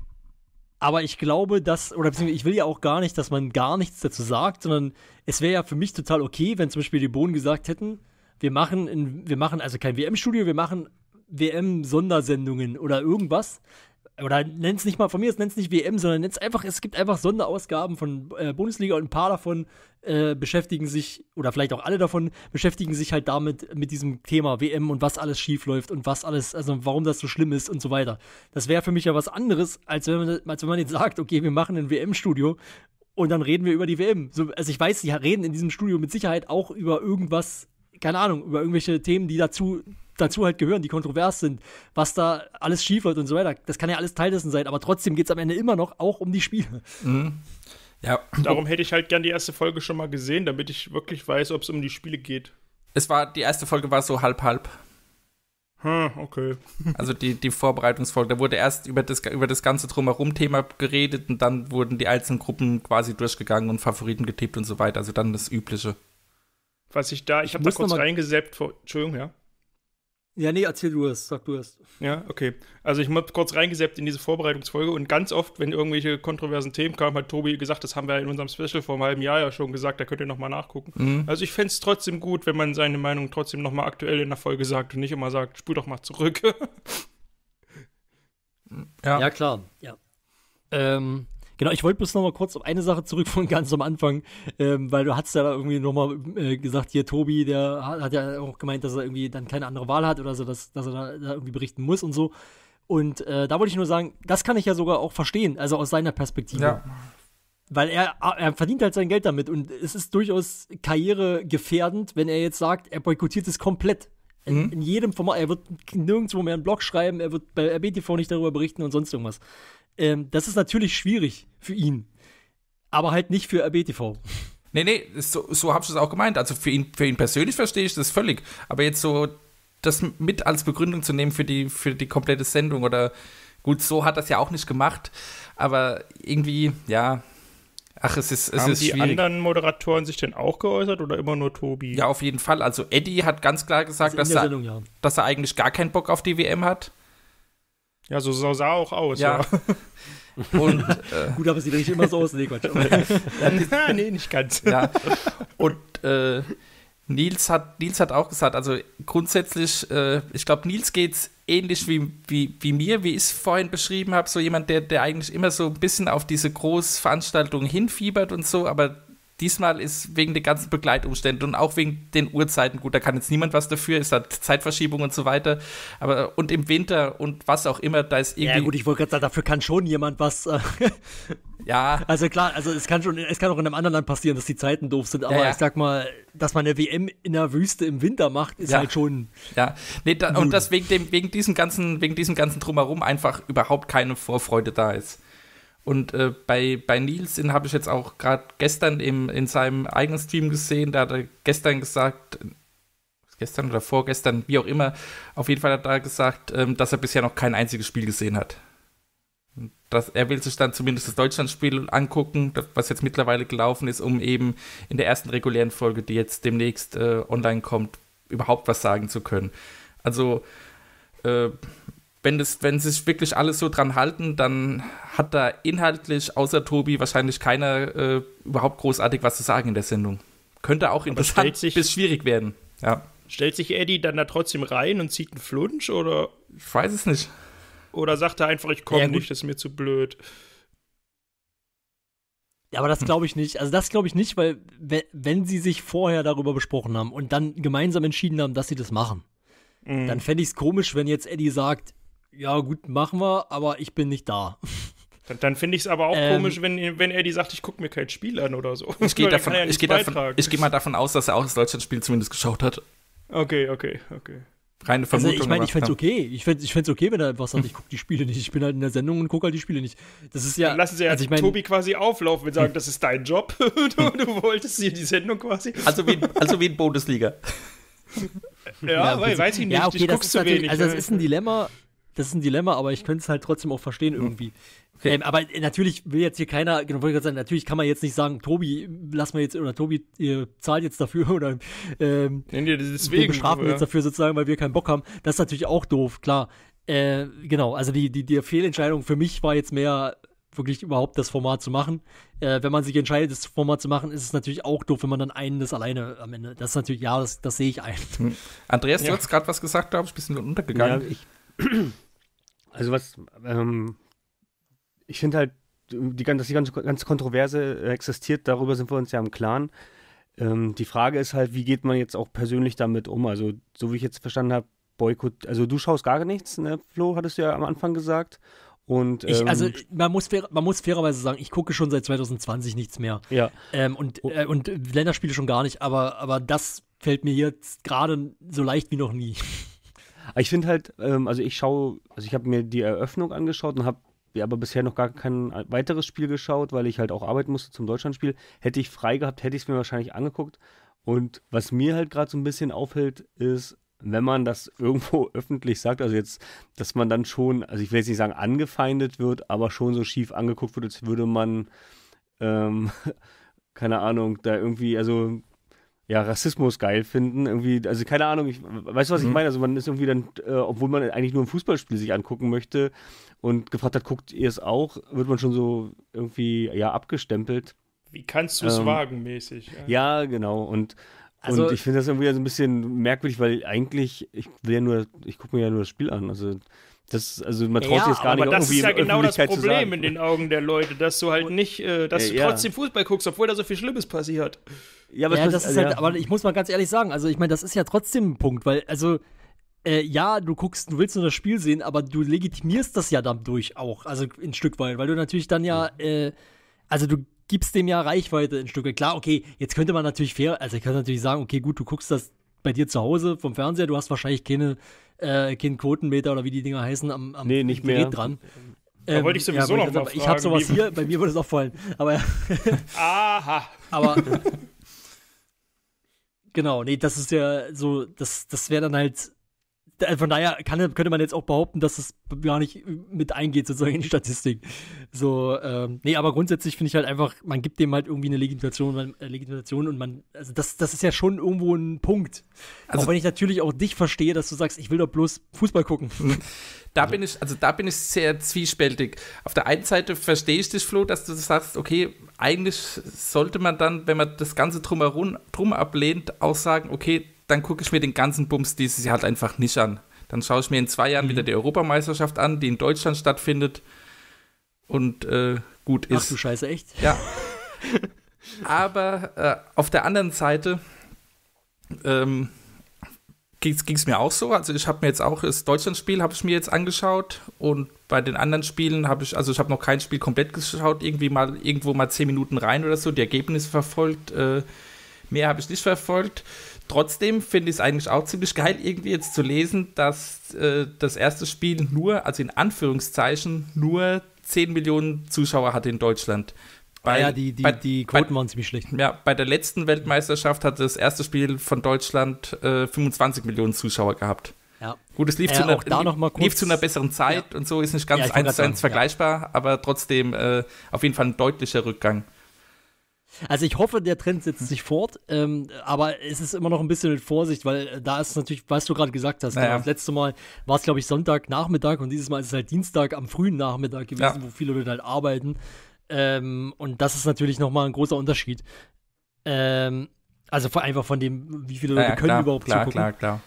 aber ich glaube, beziehungsweise ich will ja auch gar nicht, dass man gar nichts dazu sagt, sondern es wäre ja für mich total okay, wenn zum Beispiel die Bohnen gesagt hätten, wir machen also kein WM-Studio, wir machen WM-Sondersendungen oder irgendwas. Oder nenn's nicht mal, von mir nenn's nicht WM, sondern es gibt einfach Sonderausgaben von Bundesliga und ein paar davon beschäftigen sich, oder vielleicht auch alle davon, beschäftigen sich halt damit, mit diesem Thema WM und was alles schief läuft und was alles, also warum das so schlimm ist und so weiter. Das wäre für mich ja was anderes, als wenn man jetzt sagt, okay, wir machen ein WM-Studio und dann reden wir über die WM. So, also ich weiß, die reden in diesem Studio mit Sicherheit auch über irgendwas, keine Ahnung, über irgendwelche Themen, die dazu halt gehören, die kontrovers sind, was da alles schief läuft und so weiter. Das kann ja alles Teil dessen sein, aber trotzdem geht es am Ende immer noch auch um die Spiele. Mhm. Ja. Darum hätte ich halt gern die erste Folge schon mal gesehen, damit ich wirklich weiß, ob es um die Spiele geht. Die erste Folge war so halb-halb. Okay. Also die Vorbereitungsfolge, da wurde erst über das ganze Drumherum-Thema geredet und dann wurden die einzelnen Gruppen quasi durchgegangen und Favoriten getippt und so weiter. Also dann das Übliche. Ich habe da kurz reingesappt. Entschuldigung, ja. Ja, nee, erzähl du es, sag du es. Ja, okay. Also ich habe kurz reingesappt in diese Vorbereitungsfolge und ganz oft, wenn irgendwelche kontroversen Themen kamen, hat Tobi gesagt, das haben wir in unserem Special vor einem halben Jahr ja schon gesagt, da könnt ihr nochmal nachgucken. Mhm. Also ich fände es trotzdem gut, wenn man seine Meinung trotzdem nochmal aktuell in der Folge sagt und nicht immer sagt, spul doch mal zurück. Ja, klar, ja. Genau, ich wollte bloß noch mal kurz auf eine Sache zurück von ganz am Anfang, weil du hast ja da irgendwie noch mal gesagt, hier Tobi, der hat ja auch gemeint, dass er irgendwie dann keine andere Wahl hat oder so, dass er da irgendwie berichten muss und so. Und da wollte ich nur sagen, das kann ich ja sogar auch verstehen, also aus seiner Perspektive. Ja. Weil er verdient halt sein Geld damit und es ist durchaus karrieregefährdend, wenn er jetzt sagt, er boykottiert es komplett. In jedem Format, er wird nirgendwo mehr einen Blog schreiben, er wird bei RBTV nicht darüber berichten und sonst irgendwas. Das ist natürlich schwierig für ihn, aber halt nicht für RBTV. Nee, so habe ich es auch gemeint. Also für ihn persönlich verstehe ich das völlig. Aber jetzt so das mit als Begründung zu nehmen für die komplette Sendung oder gut, so hat das ja auch nicht gemacht. Aber irgendwie, ja, es ist Haben ist die schwierig. anderen Moderatoren sich denn auch geäußert oder immer nur Tobi? Ja, auf jeden Fall. Also Eddie hat ganz klar gesagt, Also in der Sendung, ja. dass er eigentlich gar keinen Bock auf die WM hat. Ja, so sah auch aus. Ja. Und Gut, aber es sieht nicht immer so aus. Nee, Quatsch. Nee, nicht ganz. ja. Und Nils hat auch gesagt, also grundsätzlich, ich glaube, Nils geht's ähnlich wie mir, wie ich es vorhin beschrieben habe, so jemand, der eigentlich immer so ein bisschen auf diese Großveranstaltungen hinfiebert und so, aber diesmal ist wegen den ganzen Begleitumständen und auch wegen den Uhrzeiten, gut, da kann jetzt niemand was dafür, ist halt Zeitverschiebung und so weiter, aber und im Winter und was auch immer, da ist irgendwie... Ja gut, ich wollte gerade sagen, dafür kann schon jemand was... Ja. Also klar, also es kann auch in einem anderen Land passieren, dass die Zeiten doof sind, aber Ja. ich sag mal, dass man eine WM in der Wüste im Winter macht, ist halt schon... Ja, nee, und dass wegen diesem ganzen Drumherum einfach überhaupt keine Vorfreude da ist. Und bei Nils, den habe ich jetzt auch gerade gestern in seinem eigenen Stream gesehen, da hat er gestern gesagt, gestern oder vorgestern, wie auch immer, auf jeden Fall hat er gesagt, dass er bisher noch kein einziges Spiel gesehen hat. Er will sich dann zumindest das Deutschlandspiel angucken, was jetzt mittlerweile gelaufen ist, um eben in der ersten regulären Folge, die jetzt demnächst online kommt, überhaupt was sagen zu können. Also, wenn sich wirklich alles so dran halten, dann hat da inhaltlich außer Tobi wahrscheinlich keiner überhaupt großartig was zu sagen in der Sendung. Könnte auch interessant bis schwierig werden. Ja. Stellt sich Eddie dann da trotzdem rein und zieht einen Flunsch oder Ich weiß es nicht. sagt er einfach, ich komme Ja, nicht, das ist mir zu blöd? Ja, aber das glaube ich nicht. Also das glaube ich nicht, weil wenn sie sich vorher darüber besprochen haben und dann gemeinsam entschieden haben, dass sie das machen, dann fände ich es komisch, wenn jetzt Eddie sagt, ja gut, machen wir, aber ich bin nicht da. Dann finde ich es aber auch komisch, wenn Eddie sagt, ich gucke mir kein Spiel an oder so. Ich gehe beitragen. mal davon aus, dass er auch das Deutschlandspiel zumindest geschaut hat. Okay. Reine Vermutung. Also ich meine, ich fände es okay. Ich fänd's okay, wenn er einfach sagt, ich gucke die Spiele nicht. Ich bin halt in der Sendung und gucke halt die Spiele nicht. Das ist ja. Dann lassen sie ja Tobi quasi auflaufen und sagen, das ist dein Job. du wolltest hier die Sendung quasi. Also wie in Bundesliga. Ja, weiß ich nicht. Ja, okay, ich das guck's ist zu natürlich, wenig. also das ist ein Dilemma. Das ist ein Dilemma, aber ich könnte es halt trotzdem auch verstehen irgendwie. Okay. Aber natürlich will jetzt hier keiner, genau, wollte ich gerade sagen, natürlich kann man jetzt nicht sagen, Tobi, lass mal jetzt, oder Tobi, ihr zahlt jetzt dafür, oder wir bestrafen jetzt dafür sozusagen, weil wir keinen Bock haben. Das ist natürlich auch doof, klar. Genau, also die Fehlentscheidung für mich war jetzt mehr, wirklich überhaupt das Format zu machen. Wenn man sich entscheidet, das Format zu machen, ist es natürlich auch doof, wenn man dann einen das alleine am Ende. Das ist natürlich, ja, das sehe ich ein. Andreas, du hast gerade was gesagt, glaube ich, ein bisschen untergegangen. Ja, also ich finde halt, dass die ganze Kontroverse existiert, darüber sind wir uns ja im Klaren. Die Frage ist halt, wie geht man jetzt auch persönlich damit um? Also, so wie ich jetzt verstanden habe, Boykott, also du schaust gar nichts, ne, Flo, hattest du ja am Anfang gesagt. Und, man muss fairerweise sagen, ich gucke schon seit 2020 nichts mehr. Ja. Und Länderspiele schon gar nicht, aber das fällt mir jetzt gerade so leicht wie noch nie. Ich finde halt, ich habe mir die Eröffnung angeschaut und habe aber bisher noch gar kein weiteres Spiel geschaut, weil ich halt auch arbeiten musste zum Deutschlandspiel. Hätte ich frei gehabt, hätte ich es mir wahrscheinlich angeguckt. Und was mir halt gerade so ein bisschen auffällt, ist, wenn man das irgendwo öffentlich sagt, also jetzt, dass man dann schon, also ich will jetzt nicht sagen angefeindet wird, aber schon so schief angeguckt wird, als würde man, keine Ahnung, da irgendwie, also ja, Rassismus geil finden, irgendwie, also keine Ahnung, weißt du, was ich meine? Also man ist irgendwie dann, obwohl man eigentlich nur ein Fußballspiel sich angucken möchte und gefragt hat, guckt ihr es auch, wird man schon so irgendwie, ja, abgestempelt. Wie kannst du es wagen, mäßig. Ja, genau, und ich finde das irgendwie so ein bisschen merkwürdig, weil eigentlich, ich gucke mir ja nur das Spiel an, also man traut sich jetzt gar nicht aber das irgendwie ist ja in genau das Öffentlichkeit zu Problem sagen. in den Augen der Leute, dass du halt nicht, dass du trotzdem Fußball guckst, obwohl da so viel Schlimmes passiert. Ja, das ist halt, aber ich muss mal ganz ehrlich sagen, also ich meine, das ist ja trotzdem ein Punkt, weil, also, ja, du willst nur das Spiel sehen, aber du legitimierst das ja dadurch auch, also ein Stück weit, weil du natürlich dann ja, also du gibst dem ja Reichweite ein Stück weit. Klar, okay, jetzt könnte man natürlich ich könnte natürlich sagen, okay, gut, du guckst das bei dir zu Hause vom Fernseher, du hast wahrscheinlich keinen Quotenmeter oder wie die Dinger heißen am nicht Gerät mehr dran. Da wollte ich sowieso noch mal fragen. Ich habe sowas hier, bei mir würde es auffallen. Aber aha. Aber genau, nee, das ist ja so, das wäre dann halt, von daher könnte man jetzt auch behaupten, dass es gar nicht mit eingeht, sozusagen in die Statistik. So, nee, aber grundsätzlich finde ich halt einfach, man gibt dem halt irgendwie eine Legitimation und man, also das ist ja schon irgendwo ein Punkt. Also, auch wenn ich natürlich auch dich verstehe, dass du sagst, ich will doch bloß Fußball gucken. Da bin ich sehr zwiespältig. Auf der einen Seite verstehe ich dich, Flo, dass du sagst, okay, eigentlich sollte man dann, wenn man das Ganze drum ablehnt, auch sagen, okay, dann gucke ich mir den ganzen Bums dieses Jahr halt einfach nicht an. Dann schaue ich mir in 2 Jahren wieder die Europameisterschaft an, die in Deutschland stattfindet. Und gut ist. Ach du Scheiße, echt? Ja. Aber auf der anderen Seite ging es mir auch so. Also ich habe mir jetzt auch das Deutschlandspiel habe ich mir jetzt angeschaut und bei den anderen Spielen habe ich noch kein Spiel komplett geschaut, irgendwo mal 10 Minuten rein oder so, die Ergebnisse verfolgt. Mehr habe ich nicht verfolgt. Trotzdem finde ich es eigentlich auch ziemlich geil, irgendwie jetzt zu lesen, dass das erste Spiel also in Anführungszeichen, nur 10 Millionen Zuschauer hatte in Deutschland. Die Quoten waren ziemlich schlecht. Ja, bei der letzten Weltmeisterschaft hatte das erste Spiel von Deutschland 25 Millionen Zuschauer gehabt. Ja. Gut, es lief zu einer besseren Zeit und so, ist nicht ganz 1:1 vergleichbar, aber trotzdem auf jeden Fall ein deutlicher Rückgang. Also ich hoffe, der Trend setzt sich fort, aber es ist immer noch ein bisschen mit Vorsicht, weil da ist natürlich, was du gerade gesagt hast, das letzte Mal war es, glaube ich, Sonntagnachmittag und dieses Mal ist es halt Dienstag am frühen Nachmittag gewesen, wo viele Leute halt arbeiten. Und das ist natürlich nochmal ein großer Unterschied. Also einfach von dem, wie viele Leute können überhaupt zugucken. Klar.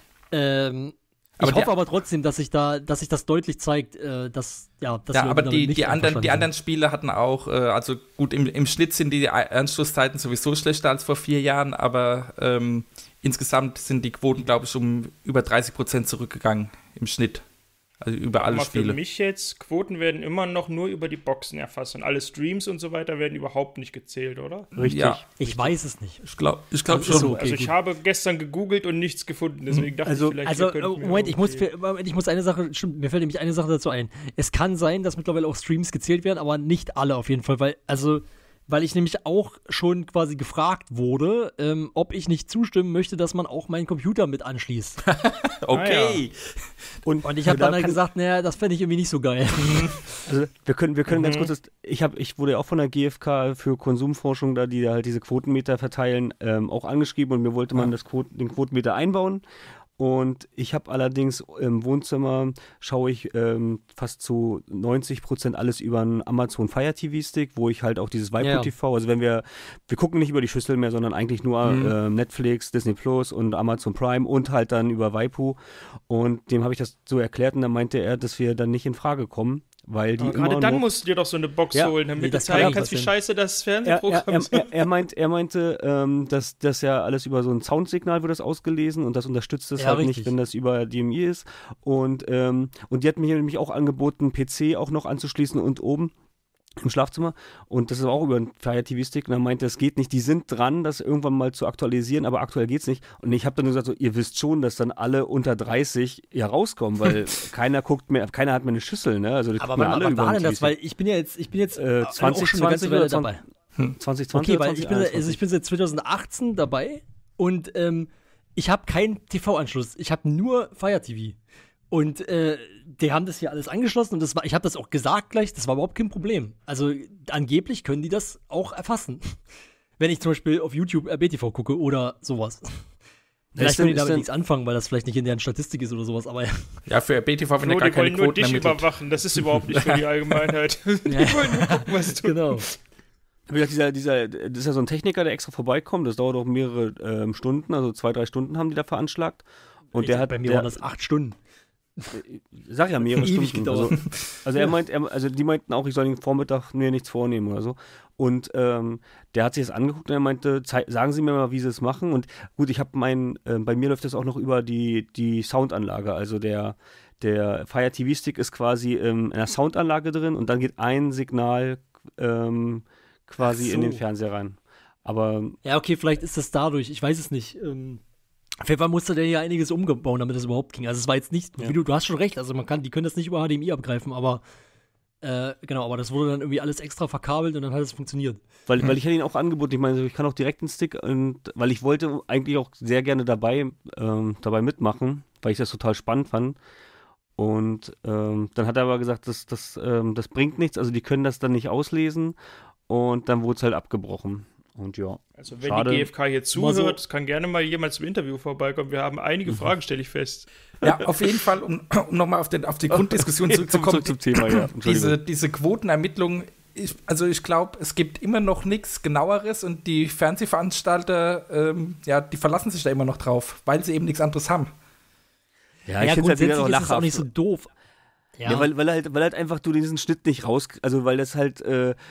Ich hoffe aber trotzdem, dass sich das deutlich zeigt, dass aber die anderen Spiele hatten auch, also gut, im Schnitt sind die Anschlusszeiten sowieso schlechter als vor 4 Jahren, aber insgesamt sind die Quoten, glaube ich, um über 30% zurückgegangen im Schnitt. Also über alle Spiele. Für mich jetzt, Quoten werden immer noch nur über die Boxen erfasst und alle Streams und so weiter werden überhaupt nicht gezählt, oder? Richtig. Ja, ich weiß es nicht. Ich glaube schon. So, okay, also ich habe gestern gegoogelt und nichts gefunden, deswegen dachte ich vielleicht... Moment, ich muss eine Sache, stimmt, mir fällt nämlich eine Sache dazu ein. Es kann sein, dass mittlerweile auch Streams gezählt werden, aber nicht alle auf jeden Fall, weil ich nämlich auch schon quasi gefragt wurde, ob ich nicht zustimmen möchte, dass man auch meinen Computer mit anschließt. Okay. Und ich habe dann halt gesagt, naja, das fände ich irgendwie nicht so geil. Also wir können ganz kurz, ich wurde ja auch von der GfK für Konsumforschung, die halt diese Quotenmeter verteilen, auch angeschrieben und mir wollte man den Quotenmeter einbauen. Und ich habe allerdings im Wohnzimmer, schaue ich fast zu 90% alles über einen Amazon Fire TV Stick, wo ich halt auch dieses Waipu TV, also wenn wir gucken nicht über die Schüssel mehr, sondern eigentlich nur Netflix, Disney Plus und Amazon Prime und halt dann über Waipu. Und dem habe ich das so erklärt und dann meinte er, dass wir dann nicht in Frage kommen. Weil die gerade dann musst du dir doch so eine Box holen, damit du zeigen kannst, wie scheiße das Fernsehprogramm ist. Er meinte, dass das ja alles über so ein Soundsignal wird das ausgelesen und das unterstützt es halt richtig nicht, wenn das über DMI ist. Und die hat mir nämlich auch angeboten, PC auch noch anzuschließen und oben im Schlafzimmer und das ist auch über einen Fire TV Stick und er meinte, es geht nicht, die sind dran, das irgendwann mal zu aktualisieren, aber aktuell geht's nicht und ich habe dann gesagt, so, ihr wisst schon, dass dann alle unter 30 ja rauskommen, weil keiner hat mehr eine Schüssel, ne? Also aber wann war denn das? Weil ich bin jetzt 2020 oder dabei. 2020 okay, weil ich bin seit 2018 dabei und ich habe keinen TV-Anschluss. Ich habe nur Fire TV. Und die haben das hier alles angeschlossen und ich habe das auch gesagt gleich, das war überhaupt kein Problem. Also angeblich können die das auch erfassen. Wenn ich zum Beispiel auf YouTube RBTV gucke oder sowas. Vielleicht können die damit nichts anfangen, weil das vielleicht nicht in deren Statistik ist oder sowas, aber ja, für RBTV, wenn er gar keine Quoten dich überwachen, das ist überhaupt nicht für die Allgemeinheit. Die wollen nur gucken, was du. Genau. Das ist ja so ein Techniker, der extra vorbeikommt, das dauert auch mehrere Stunden, also 2-3 Stunden haben die da veranschlagt. Und bei mir waren das 8 Stunden. Sag ja mehrere ewig Stunden. gedauert. Also die meinten auch, ich soll den Vormittag mir nichts vornehmen oder so. Und der hat sich das angeguckt und er meinte, sagen Sie mir mal, wie Sie es machen. Und gut, ich habe bei mir läuft das auch noch über die Soundanlage. Also der Fire TV Stick ist quasi in einer Soundanlage drin und dann geht ein Signal quasi in den Fernseher rein. Aber ja, okay, vielleicht ist das dadurch. Ich weiß es nicht. Auf jeden Fall musste der ja einiges umbauen, damit das überhaupt ging. Also es war jetzt nicht, wie du hast schon recht, also die können das nicht über HDMI abgreifen, aber genau, aber das wurde dann irgendwie alles extra verkabelt und dann hat es funktioniert. Weil ich hätte ihn auch angeboten, ich meine, ich kann auch direkt einen Stick, weil ich wollte eigentlich auch sehr gerne dabei mitmachen, weil ich das total spannend fand. Und dann hat er aber gesagt, das bringt nichts, also die können das dann nicht auslesen und dann wurde es halt abgebrochen. Und ja. Also wenn die GfK hier zuhört, kann gerne mal jemand zum Interview vorbeikommen. Wir haben einige Fragen, stelle ich fest. Ja, auf jeden Fall, um nochmal auf die Grunddiskussion zurückzukommen. Zum Thema, ja. Diese Quotenermittlung, ich glaube, es gibt immer noch nichts Genaueres und die Fernsehveranstalter, die verlassen sich da immer noch drauf, weil sie eben nichts anderes haben. Ja, ich finde halt wieder noch ist das auch nicht so doof. Ja, weil halt einfach du diesen Schnitt nicht also weil das halt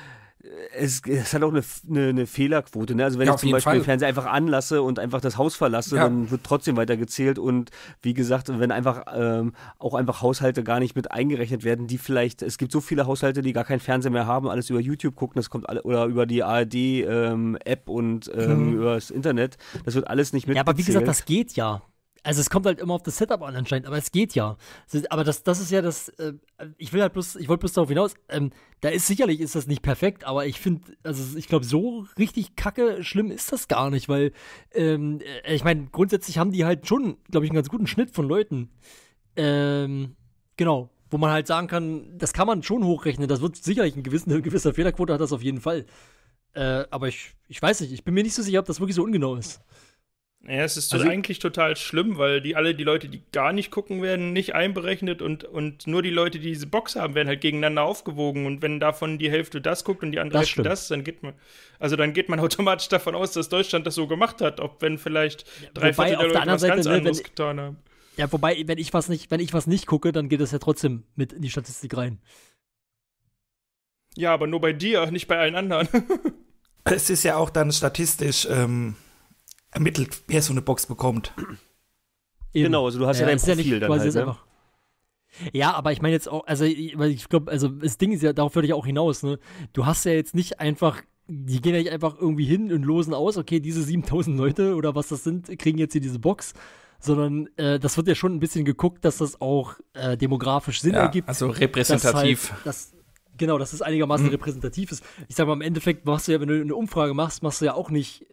es hat auch eine Fehlerquote, ne? Also wenn ich zum Beispiel den Fernseher einfach anlasse und einfach das Haus verlasse, dann wird trotzdem weiter gezählt und wie gesagt, wenn einfach auch einfach Haushalte gar nicht mit eingerechnet werden, die vielleicht, es gibt so viele Haushalte, die gar keinen Fernseher mehr haben, alles über YouTube gucken, das kommt oder über die ARD App und über das Internet, das wird alles nicht mitgezählt. Ja, aber wie gesagt, das geht ja. Also es kommt halt immer auf das Setup an anscheinend, aber es geht ja. Aber das ist ja das, ich wollte bloß darauf hinaus, sicherlich ist das nicht perfekt, aber ich finde, also ich glaube, so richtig kacke schlimm ist das gar nicht, weil, ich meine, grundsätzlich haben die halt schon, glaube ich, einen ganz guten Schnitt von Leuten. Genau, wo man halt sagen kann, das kann man schon hochrechnen, das wird sicherlich eine gewisse Fehlerquote hat das auf jeden Fall. Aber ich weiß nicht, ich bin mir nicht so sicher, ob das wirklich so ungenau ist. Ja, es ist eigentlich total schlimm, weil die Leute, die gar nicht gucken, werden nicht einberechnet und nur die Leute, die diese Box haben, werden halt gegeneinander aufgewogen und wenn davon die Hälfte das guckt und die andere Hälfte das, dann geht man automatisch davon aus, dass Deutschland das so gemacht hat, auch wenn vielleicht 3/4 der Leute was ganz anderes getan haben. Ja, wobei, wenn ich was nicht gucke, dann geht das ja trotzdem mit in die Statistik rein. Ja, aber nur bei dir, nicht bei allen anderen. Es ist ja auch dann statistisch ermittelt, wer so eine Box bekommt. Eben. Genau, also du hast ja dein Profil dann halt, ne? Ja, aber ich meine jetzt auch, also ich glaube, also das Ding ist ja, darauf würde ich auch hinaus, ne? Du hast ja jetzt nicht einfach, die gehen ja nicht einfach irgendwie hin und losen aus, okay, diese 7000 Leute oder was das sind, kriegen jetzt hier diese Box, sondern das wird ja schon ein bisschen geguckt, dass das auch demografisch Sinn ergibt. Also repräsentativ. Dass es einigermaßen repräsentativ ist. Ich sag mal, im Endeffekt machst du ja, wenn du eine Umfrage machst, fragst du ja auch nicht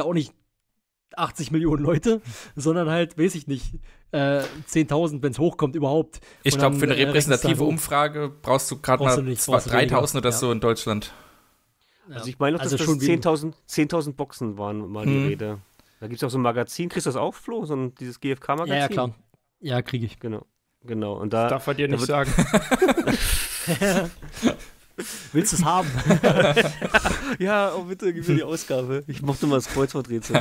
80 Millionen Leute, sondern halt, weiß ich nicht, 10.000, wenn es hochkommt überhaupt. Ich glaube, für eine repräsentative Umfrage brauchst du gerade mal 3.000 oder so in Deutschland. Ja. Also ich meine, dass das 10.000 Boxen waren mal die Rede. Da gibt es auch so ein Magazin. Kriegst du das auch, Flo? Dieses GfK-Magazin? Ja, klar. Ja, kriege ich. Genau. Und da, das darf er dir nicht sagen. Willst du es haben? Ja, oh bitte, gib mir die Ausgabe. Ich mochte mal das Kreuzworträtsel.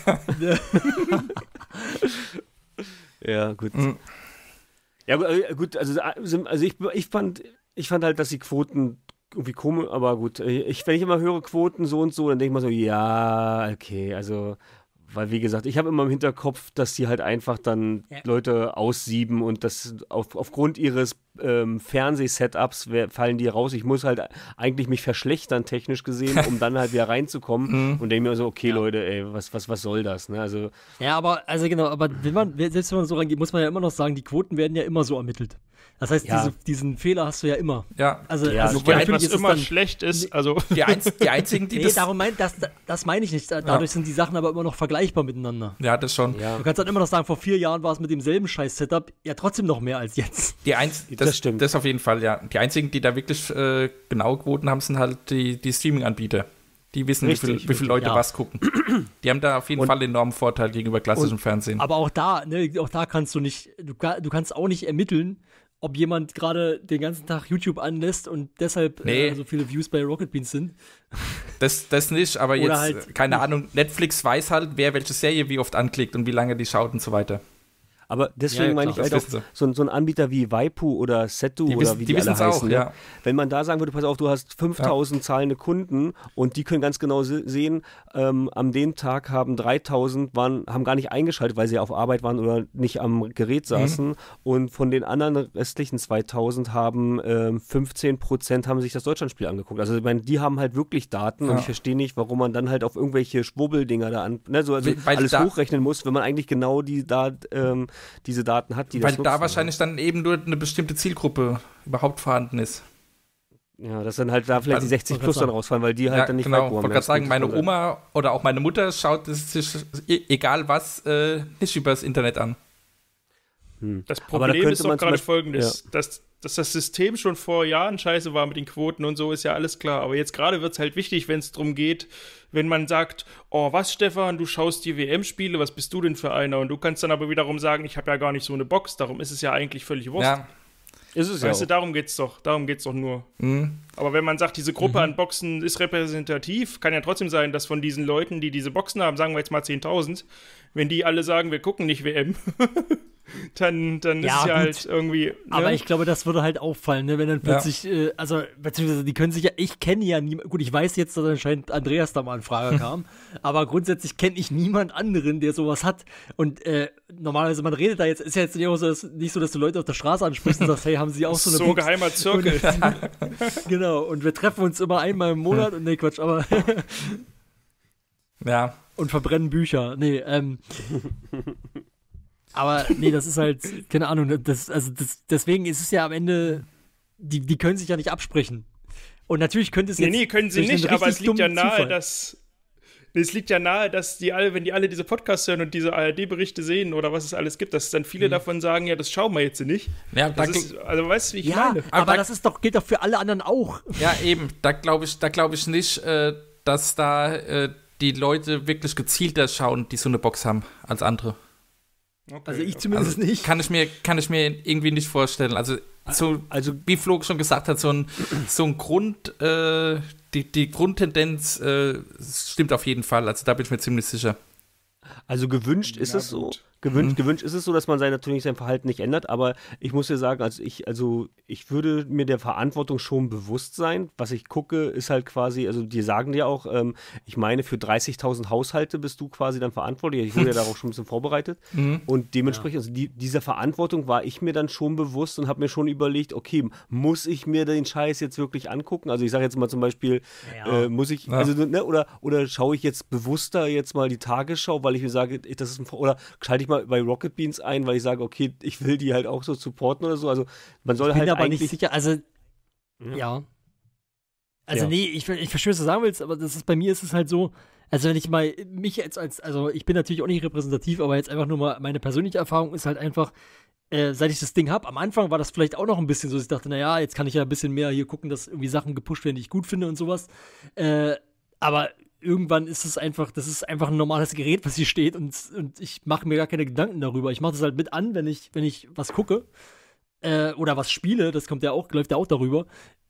Ja, gut. Ja, gut, also ich fand halt, dass die Quoten irgendwie komisch, aber gut. Wenn ich immer höre Quoten so und so, dann denke ich mal so, ja, okay, also weil, wie gesagt, ich habe immer im Hinterkopf, dass die halt einfach dann Leute aussieben und das aufgrund ihres Fernseh-Setups fallen die raus. Ich muss halt eigentlich mich verschlechtern, technisch gesehen, um dann halt wieder reinzukommen und denke mir so, okay, Leute, ey, was soll das, ne? Also ja, aber selbst wenn man so rangeht, muss man ja immer noch sagen, die Quoten werden ja immer so ermittelt. Das heißt, diesen Fehler hast du ja immer. Ja. Also weil etwas immer schlecht ist. Also die einzigen, die das meine ich nicht. Dadurch sind die Sachen aber immer noch vergleichbar. vergleichbar miteinander. Ja, das schon. Ja. Du kannst dann immer noch sagen, vor 4 Jahren war es mit demselben Scheiß-Setup ja trotzdem noch mehr als jetzt. Das stimmt. Das auf jeden Fall, ja. Die einzigen, die da wirklich genau Quoten haben, sind halt die Streaming-Anbieter. Die wissen, wie viele Leute was gucken. Die haben da auf jeden Fall einen enormen Vorteil gegenüber klassischem Fernsehen. Aber auch da kannst du nicht, du kannst auch nicht ermitteln, ob jemand gerade den ganzen Tag YouTube anlässt und deshalb so viele Views bei Rocket Beans sind. Das nicht, aber Oder jetzt, halt, keine Ahnung, Netflix weiß halt, wer welche Serie wie oft anklickt und wie lange die schaut und so weiter. Aber deswegen meine ich das halt auch wissen so ein Anbieter wie Waipu oder Setu oder wie die alle heißen. Auch, ja. Wenn man da sagen würde, pass auf, du hast 5000 zahlende Kunden und die können ganz genau sehen, am dem Tag haben 3000 haben gar nicht eingeschaltet, weil sie auf Arbeit waren oder nicht am Gerät saßen und von den anderen restlichen 2000 haben 15% haben sich das Deutschlandspiel angeguckt. Also ich meine, die haben halt wirklich Daten und ich verstehe nicht, warum man dann halt auf irgendwelche Schwubbeldinger da alles hochrechnen muss, wenn man eigentlich genau diese Daten hat, die das nutzen. Weil da wahrscheinlich dann eben nur eine bestimmte Zielgruppe überhaupt vorhanden ist. Ja, dass dann halt da vielleicht die 60 plus dann rausfallen, weil die halt dann nicht genau. Waipu haben. Ich wollte gerade sagen, meine Oma oder auch meine Mutter schaut es sich, egal was, nicht übers Internet an. Das Problem ist doch gerade folgendes, dass das System schon vor Jahren scheiße war mit den Quoten und so, ist ja alles klar. Aber jetzt gerade wird es halt wichtig, wenn es darum geht, wenn man sagt, oh, was, Stefan, du schaust die WM-Spiele, was bist du denn für einer? Und du kannst dann aber wiederum sagen, ich habe ja gar nicht so eine Box, darum ist es ja eigentlich völlig Wurst. Ja. Ist es weißt du, darum geht's doch nur. Aber wenn man sagt, diese Gruppe an Boxen ist repräsentativ, kann ja trotzdem sein, dass von diesen Leuten, die diese Boxen haben, sagen wir jetzt mal 10.000, wenn die alle sagen, wir gucken nicht WM, dann ist es ja halt irgendwie. Ne? Aber ich glaube, das würde halt auffallen, ne? Wenn dann plötzlich, beziehungsweise die können sich ja, ich kenne ja niemanden, gut, ich weiß jetzt, dass anscheinend Andreas da mal in Frage kam, aber grundsätzlich kenne ich niemand anderen, der sowas hat. Und normalerweise, man redet da jetzt, ist ja jetzt nicht so, dass du Leute auf der Straße ansprichst und sagst, hey, haben sie auch so eine so ein geheimer Zirkel. Genau, und wir treffen uns immer einmal im Monat und nee, Quatsch, aber ja. Und verbrennen Bücher. Nee, aber nee, das ist halt, keine Ahnung, deswegen ist es ja am Ende, die können sich ja nicht absprechen. Und natürlich könnte es jetzt. Nee, können sie nicht, aber es liegt ja nahe, dass wenn die alle diese Podcasts hören und diese ARD-Berichte sehen oder was es alles gibt, dass dann viele davon sagen, ja, das schauen wir jetzt nicht. Ja, also weißt du, wie ich meine? Aber das gilt doch für alle anderen auch. Ja, eben, da glaube ich nicht, dass da die Leute wirklich gezielter schauen, die so eine Box haben, als andere. Okay, also ich zumindest nicht. Kann ich mir irgendwie nicht vorstellen. Also wie Flo schon gesagt hat, so ein Grund, die Grundtendenz stimmt auf jeden Fall. Also da bin ich mir ziemlich sicher. Also gewünscht ist es so. Gewünscht ist es so, dass man natürlich sein Verhalten nicht ändert, aber ich muss dir sagen, ich würde mir der Verantwortung schon bewusst sein. Was ich gucke, ist halt quasi, also die sagen dir auch, ich meine, für 30.000 Haushalte bist du quasi dann verantwortlich. Ich wurde ja darauf schon ein bisschen vorbereitet. Und dementsprechend, also dieser Verantwortung war ich mir dann schon bewusst und habe mir schon überlegt, okay, muss ich mir den Scheiß jetzt wirklich angucken? Also ich sage jetzt mal zum Beispiel, muss ich, also, ne, oder schaue ich jetzt bewusster jetzt mal die Tagesschau, weil ich mir sage, das ist oder schalte ich mal bei Rocket Beans ein, weil ich sage, okay, ich will die halt auch so supporten oder so. Also man soll halt aber eigentlich nicht sicher, also nee, ich verstehe, was du sagen willst, aber bei mir ist es halt so, also wenn ich mal mich jetzt also ich bin natürlich auch nicht repräsentativ, aber jetzt einfach nur mal meine persönliche Erfahrung ist halt einfach, seit ich das Ding habe, am Anfang war das vielleicht auch noch ein bisschen so, dass ich dachte, naja, jetzt kann ich ja ein bisschen mehr hier gucken, dass irgendwie Sachen gepusht werden, die ich gut finde und sowas, aber irgendwann ist es einfach, das ist einfach ein normales Gerät, was hier steht und ich mache mir gar keine Gedanken darüber. Ich mache das halt mit an, wenn ich was gucke oder was spiele, das läuft ja auch darüber.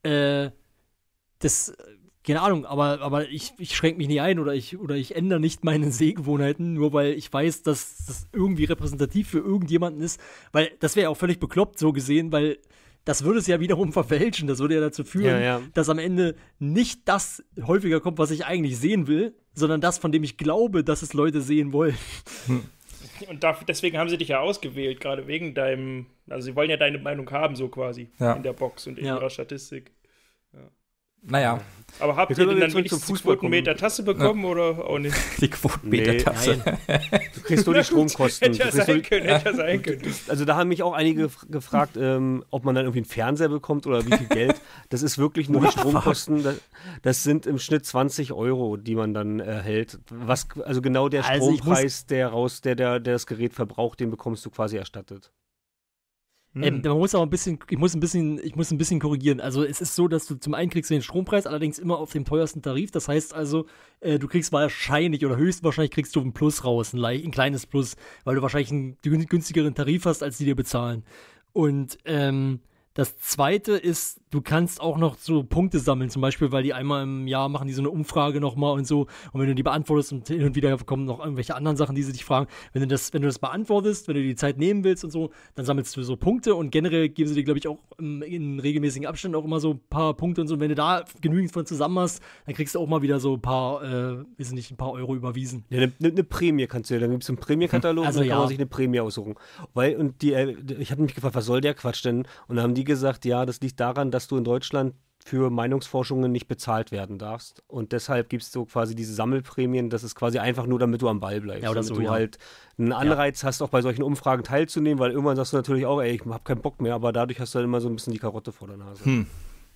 Keine Ahnung, aber ich schränke mich nie ein oder ich ändere nicht meine Sehgewohnheiten, nur weil ich weiß, dass das irgendwie repräsentativ für irgendjemanden ist, weil das wäre ja auch völlig bekloppt so gesehen, weil das würde es ja wiederum verfälschen. Das würde ja dazu führen, dass am Ende nicht das häufiger kommt, was ich eigentlich sehen will, sondern das, von dem ich glaube, dass es Leute sehen wollen. Und deswegen haben sie dich ja ausgewählt, gerade wegen also sie wollen ja deine Meinung haben, so quasi, in der Box und in ihrer Statistik. Naja, Aber habt Jetzt ihr können denn wir dann zurück wenigstens zum die Fußball Quotenmeter-Tasse bekommen oder auch nicht? die Quotenmeter-Tasse. Du kriegst nur die Stromkosten. Hätte ja sein können. Also da haben mich auch einige gefragt, ob man dann irgendwie einen Fernseher bekommt oder wie viel Geld. Das ist wirklich nur die Stromkosten. Das sind im Schnitt 20 €, die man dann erhält. Also genau der Also Strompreis, der das Gerät verbraucht, den bekommst du quasi erstattet. Man muss aber ich muss ein bisschen korrigieren. Also es ist so, dass du zum einen kriegst du den Strompreis, allerdings immer auf dem teuersten Tarif. Das heißt also, du kriegst wahrscheinlich oder höchstwahrscheinlich kriegst du ein Plus raus, ein kleines Plus, weil du wahrscheinlich einen günstigeren Tarif hast, als die dir bezahlen. Und das Zweite ist, du kannst auch noch so Punkte sammeln, zum Beispiel, weil die einmal im Jahr machen die so eine Umfrage nochmal und so. Und wenn du die beantwortest und hin und wieder kommen noch irgendwelche anderen Sachen, die sie dich fragen, wenn du das beantwortest, wenn du dir die Zeit nehmen willst und so, dann sammelst du so Punkte und generell geben sie dir, glaube ich, auch in regelmäßigen Abständen auch immer so ein paar Punkte und so. Und wenn du da genügend von zusammen hast, dann kriegst du auch mal wieder so ein paar Euro überwiesen. Ja, eine Prämie kannst du ja, dann gibt es einen Prämienkatalog Also und dann kann man ja. sich eine Prämie aussuchen. Ich habe mich gefragt, was soll der Quatsch denn? Und dann haben die gesagt, ja, das liegt daran, dass du in Deutschland für Meinungsforschungen nicht bezahlt werden darfst. Und deshalb gibst du quasi diese Sammelprämien, das ist quasi einfach nur, damit du am Ball bleibst. Ja, oder damit so, du ja. halt einen Anreiz hast, auch bei solchen Umfragen teilzunehmen, weil irgendwann sagst du natürlich auch, ey, ich habe keinen Bock mehr, aber dadurch hast du halt immer so ein bisschen die Karotte vor der Nase.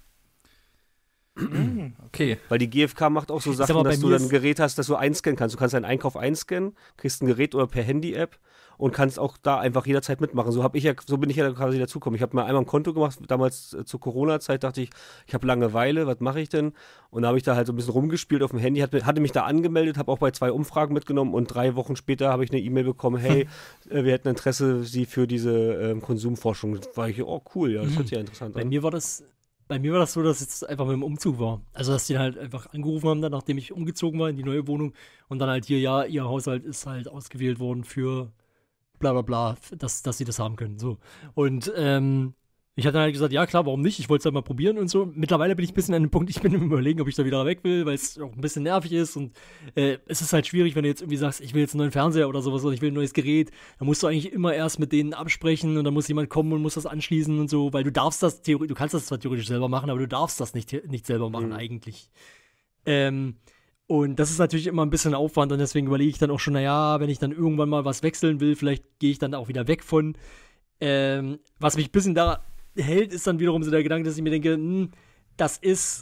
Okay. Weil die GfK macht auch so sag Sachen, mal, bei dass du mir dann ein Gerät hast, das du einscannen kannst. Du kannst deinen Einkauf einscannen, kriegst ein Gerät oder per Handy-App und kannst auch da einfach jederzeit mitmachen. So bin ich ja quasi dazugekommen. Ich habe mal einmal ein Konto gemacht, damals zur Corona-Zeit dachte ich habe Langeweile, was mache ich denn? Und da habe ich da halt so ein bisschen rumgespielt auf dem Handy, hatte mich da angemeldet, habe auch bei 2 Umfragen mitgenommen und 3 Wochen später habe ich eine E-Mail bekommen, hey, wir hätten Interesse, Sie für diese Konsumforschung. Da war ich, oh cool, ja, das hört sich ja interessant Bei an. mir war das so, dass es einfach mit dem Umzug war. Also, dass die halt einfach angerufen haben, dann, nachdem ich umgezogen war in die neue Wohnung und dann halt hier, ja, ihr Haushalt ist halt ausgewählt worden für bla bla bla, dass sie das haben können. So. Und ich hatte dann halt gesagt, ja klar, warum nicht? Ich wollte es halt mal probieren und so. Mittlerweile bin ich ein bisschen an dem Punkt, ich bin im Überlegen, ob ich da wieder weg will, weil es auch ein bisschen nervig ist und es ist halt schwierig, wenn du jetzt irgendwie sagst, ich will jetzt einen neuen Fernseher oder sowas oder ich will ein neues Gerät, dann musst du eigentlich immer erst mit denen absprechen und dann muss jemand kommen und muss das anschließen und so, weil du kannst das zwar theoretisch selber machen, aber du darfst das nicht selber machen eigentlich. Und das ist natürlich immer ein bisschen Aufwand und deswegen überlege ich dann auch schon, naja, wenn ich dann irgendwann mal was wechseln will, vielleicht gehe ich dann auch wieder weg von. Was mich ein bisschen da hält, ist dann wiederum so der Gedanke, dass ich mir denke, das ist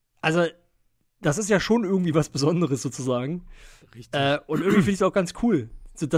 ja schon irgendwie was Besonderes sozusagen. Richtig. Und irgendwie finde ich es auch ganz cool.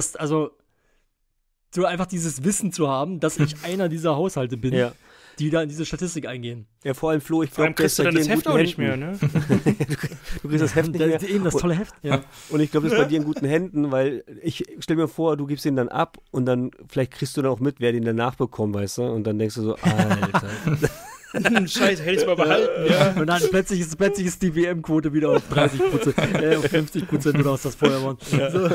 So einfach dieses Wissen zu haben, dass ich einer dieser Haushalte bin, Ja. die da in diese Statistik eingehen. Ja, vor allem Flo, ich Vor allem glaube, kriegst du dann das Heft auch nicht mehr, ne? Du kriegst das Heft nicht mehr. Eben das tolle Heft. Ja. Und ich glaube, das ist bei dir in guten Händen, weil ich stell mir vor, du gibst ihn dann ab und dann vielleicht kriegst du dann auch mit, wer den danach bekommt, weißt du? Und dann denkst du so, Alter. Scheiße, hätte ich es mal behalten, ja. Und dann plötzlich ist die WM-Quote wieder auf 30%, auf 50% oder was das vorher waren. Ja. So.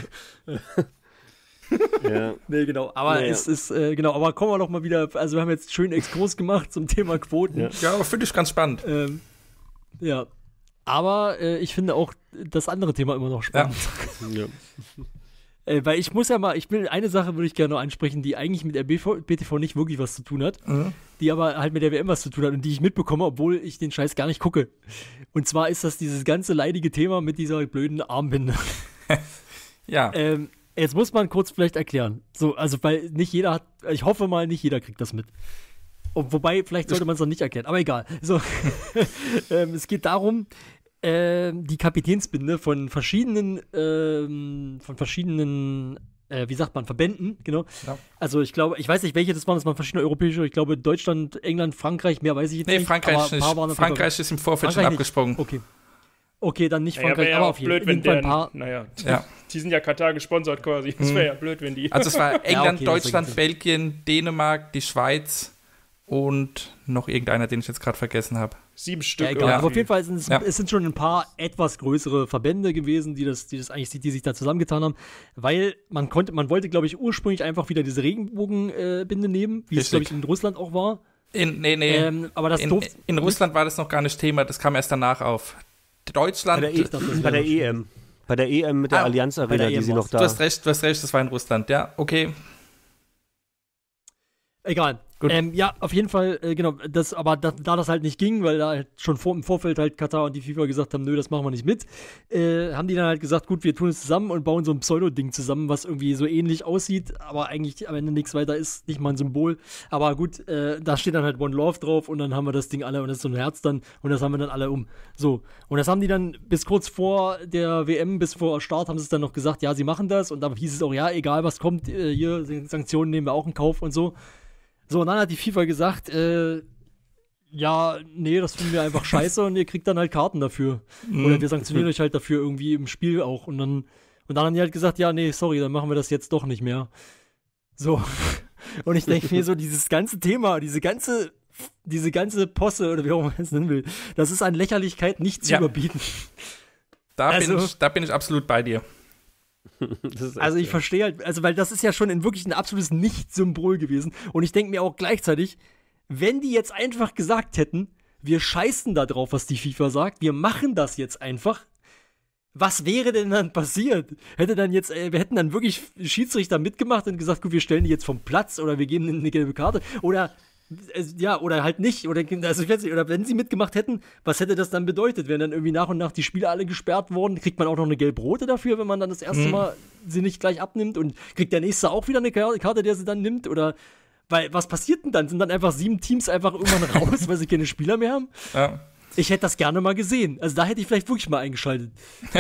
Ja. Nee, genau. Aber Ja. es ist, aber kommen wir doch mal wieder, also wir haben jetzt schön Exkurs gemacht zum Thema Quoten. Ja. Ja, finde ich ganz spannend. Ja. Aber ich finde auch das andere Thema immer noch spannend. Ja. Weil eine Sache würde ich gerne noch ansprechen, die eigentlich mit der BTV nicht wirklich was zu tun hat, die aber halt mit der WM was zu tun hat und die ich mitbekomme, obwohl ich den Scheiß gar nicht gucke. Und zwar ist das dieses ganze leidige Thema mit dieser blöden Armbinde. Ja. Jetzt muss man kurz vielleicht erklären. So, also, weil nicht jeder hat, ich hoffe mal, nicht jeder kriegt das mit. Wobei, vielleicht sollte man es noch nicht erklären, aber egal. So, es geht darum, die Kapitänsbinde von verschiedenen, wie sagt man, Verbänden, genau. Ja. Also ich glaube, ich weiß nicht, welche das waren verschiedene europäische, ich glaube Deutschland, England, Frankreich, mehr weiß ich jetzt nicht. Frankreich aber ein paar waren nicht. auf jeden Fall- Frankreich ist im Vorfeld schon Frankreich abgesprungen. nicht. Okay, dann nicht Naja, Frankreich, wäre ja aber auch auf jeden blöd, wenn Fall ein der, paar. Ja. Die sind ja Katar gesponsert quasi. Das wäre ja blöd, wenn die. Also es war England, okay, das Deutschland, ergibt Belgien, Dänemark, die Schweiz und noch irgendeiner, den ich jetzt gerade vergessen habe. 7 Stück. Ja, egal. Ja. Aber auf jeden Fall sind Ja. es sind schon ein paar etwas größere Verbände gewesen, die sich da zusammengetan haben, weil man wollte, glaube ich, ursprünglich einfach wieder diese Regenbogenbinde nehmen, wie es, Richtig. glaube ich, in Russland auch war. Aber das durfte. In Russland war das noch gar nicht Thema, das kam erst danach auf. Deutschland, Bei der EM. Bei der EM mit der Allianz bei Arena, der die EM sie noch war's. da. du hast recht, das war in Russland, ja, okay. Egal. Gut. Ja, auf jeden Fall, genau, aber da das halt nicht ging, weil da halt schon im Vorfeld halt Katar und die FIFA gesagt haben, nö, das machen wir nicht mit, haben die dann halt gesagt, gut, wir tun es zusammen und bauen so ein Pseudo-Ding zusammen, was irgendwie so ähnlich aussieht, aber eigentlich am Ende nichts weiter ist, nicht mal ein Symbol. Aber gut, da steht dann halt One Love drauf und dann haben wir das Ding alle und das ist so ein Herz dann und das haben wir dann alle um. So, und das haben die dann bis kurz vor der WM, bis vor Start, haben sie es dann noch gesagt, ja, sie machen das und dann hieß es auch, ja, egal was kommt, hier, Sanktionen nehmen wir auch in Kauf und so. So, und dann hat die FIFA gesagt, ja, nee, das finden wir einfach scheiße und ihr kriegt dann halt Karten dafür. Oder wir sanktionieren euch halt dafür irgendwie im Spiel auch. Und dann haben die halt gesagt, ja, nee, sorry, dann machen wir das jetzt doch nicht mehr. So. Und ich denke mir so, dieses ganze Thema, diese ganze Posse, oder wie auch man es nennen will, das ist an Lächerlichkeit nicht zu überbieten. Da bin ich absolut bei dir. Also ich verstehe halt, also weil das ist ja schon wirklich ein absolutes Nicht-Symbol gewesen. Und ich denke mir auch gleichzeitig, wenn die jetzt einfach gesagt hätten, wir scheißen da drauf, was die FIFA sagt, wir machen das jetzt einfach, was wäre denn dann passiert? Wir hätten dann wirklich Schiedsrichter mitgemacht und gesagt, gut, wir stellen die jetzt vom Platz oder wir geben ihnen eine gelbe Karte oder oder halt nicht. Oder, also ich weiß nicht, oder wenn sie mitgemacht hätten, was hätte das dann bedeutet? Wären dann irgendwie nach und nach die Spieler alle gesperrt worden? Kriegt man auch noch eine gelb-rote dafür, wenn man dann das erste Mal sie nicht gleich abnimmt? Und kriegt der Nächste auch wieder eine Karte, der sie dann nimmt? Oder, weil, was passiert denn dann? Sind dann einfach 7 Teams einfach irgendwann raus, weil sie keine Spieler mehr haben? Ja. Ich hätte das gerne mal gesehen. Also da hätte ich vielleicht wirklich mal eingeschaltet.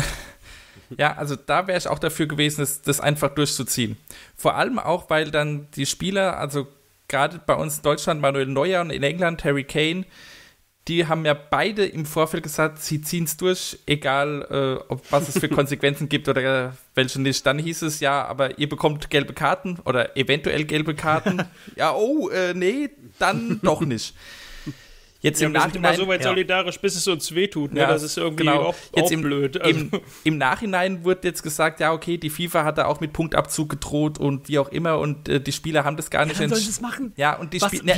Ja, also da wäre ich auch dafür gewesen, das einfach durchzuziehen. Vor allem auch, weil dann die Spieler, also gerade bei uns in Deutschland, Manuel Neuer und in England, Harry Kane, die haben ja beide im Vorfeld gesagt, sie ziehen es durch, egal was es für Konsequenzen gibt oder welche nicht. Dann hieß es, ja, aber ihr bekommt gelbe Karten oder eventuell gelbe Karten. Ja, nee, dann doch nicht. Jetzt im Nachhinein, wir sind immer so weit solidarisch, bis es uns wehtut. Ne? Ja, das ist irgendwie genau. auch jetzt blöd. Also. Im Nachhinein wurde jetzt gesagt, ja, okay, die FIFA hat da auch mit Punktabzug gedroht und wie auch immer und die Spieler haben das gar nicht. Sollen das machen? Ja, und die Spieler.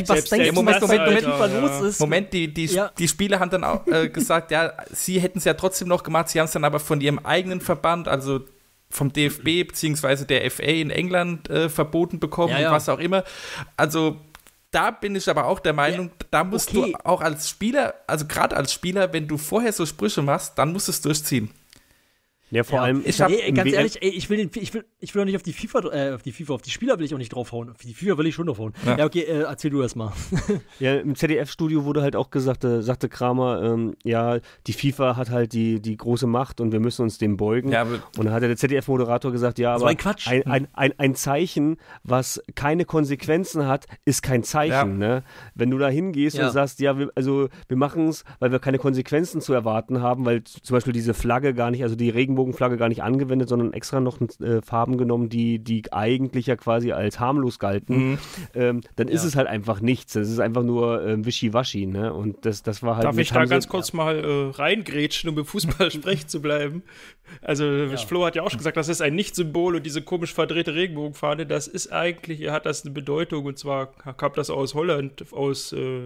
Moment, die Spieler haben dann auch gesagt, ja, sie hätten es ja trotzdem noch gemacht, sie haben es dann aber von ihrem eigenen Verband, also vom DFB bzw. der FA in England verboten bekommen und was auch immer. Also da bin ich aber auch der Meinung, da musst du auch als Spieler, also gerade als Spieler, wenn du vorher so Sprüche machst, dann musst du es durchziehen. Ja, vor allem. Ganz ehrlich, ich will doch nicht auf die FIFA, auf die Spieler will ich auch nicht draufhauen. Auf die FIFA will ich schon draufhauen. Ja, okay, erzähl du erst mal. Ja, im ZDF-Studio wurde halt auch gesagt, sagte Kramer, ja, die FIFA hat halt die große Macht und wir müssen uns dem beugen. Ja, und dann hat der ZDF-Moderator gesagt, ja, aber ein Quatsch. Ein Zeichen, was keine Konsequenzen hat, ist kein Zeichen. Ja. Ne? Wenn du da hingehst und sagst, ja, wir machen es, weil wir keine Konsequenzen zu erwarten haben, weil zum Beispiel diese Flagge gar nicht, also die Regenbogenflagge gar nicht angewendet, sondern extra noch Farben genommen, die eigentlich ja quasi als harmlos galten, dann ist es halt einfach nichts. Das ist einfach nur Wischiwaschi, ne? Und das war halt. Darf ich da ganz kurz mal reingrätschen, um im Fußball sprech zu bleiben? Also Flo hat ja auch schon gesagt, das ist ein Nicht-Symbol und diese komisch verdrehte Regenbogenfahne, das ist eigentlich, hat das eine Bedeutung und zwar kam das aus Holland aus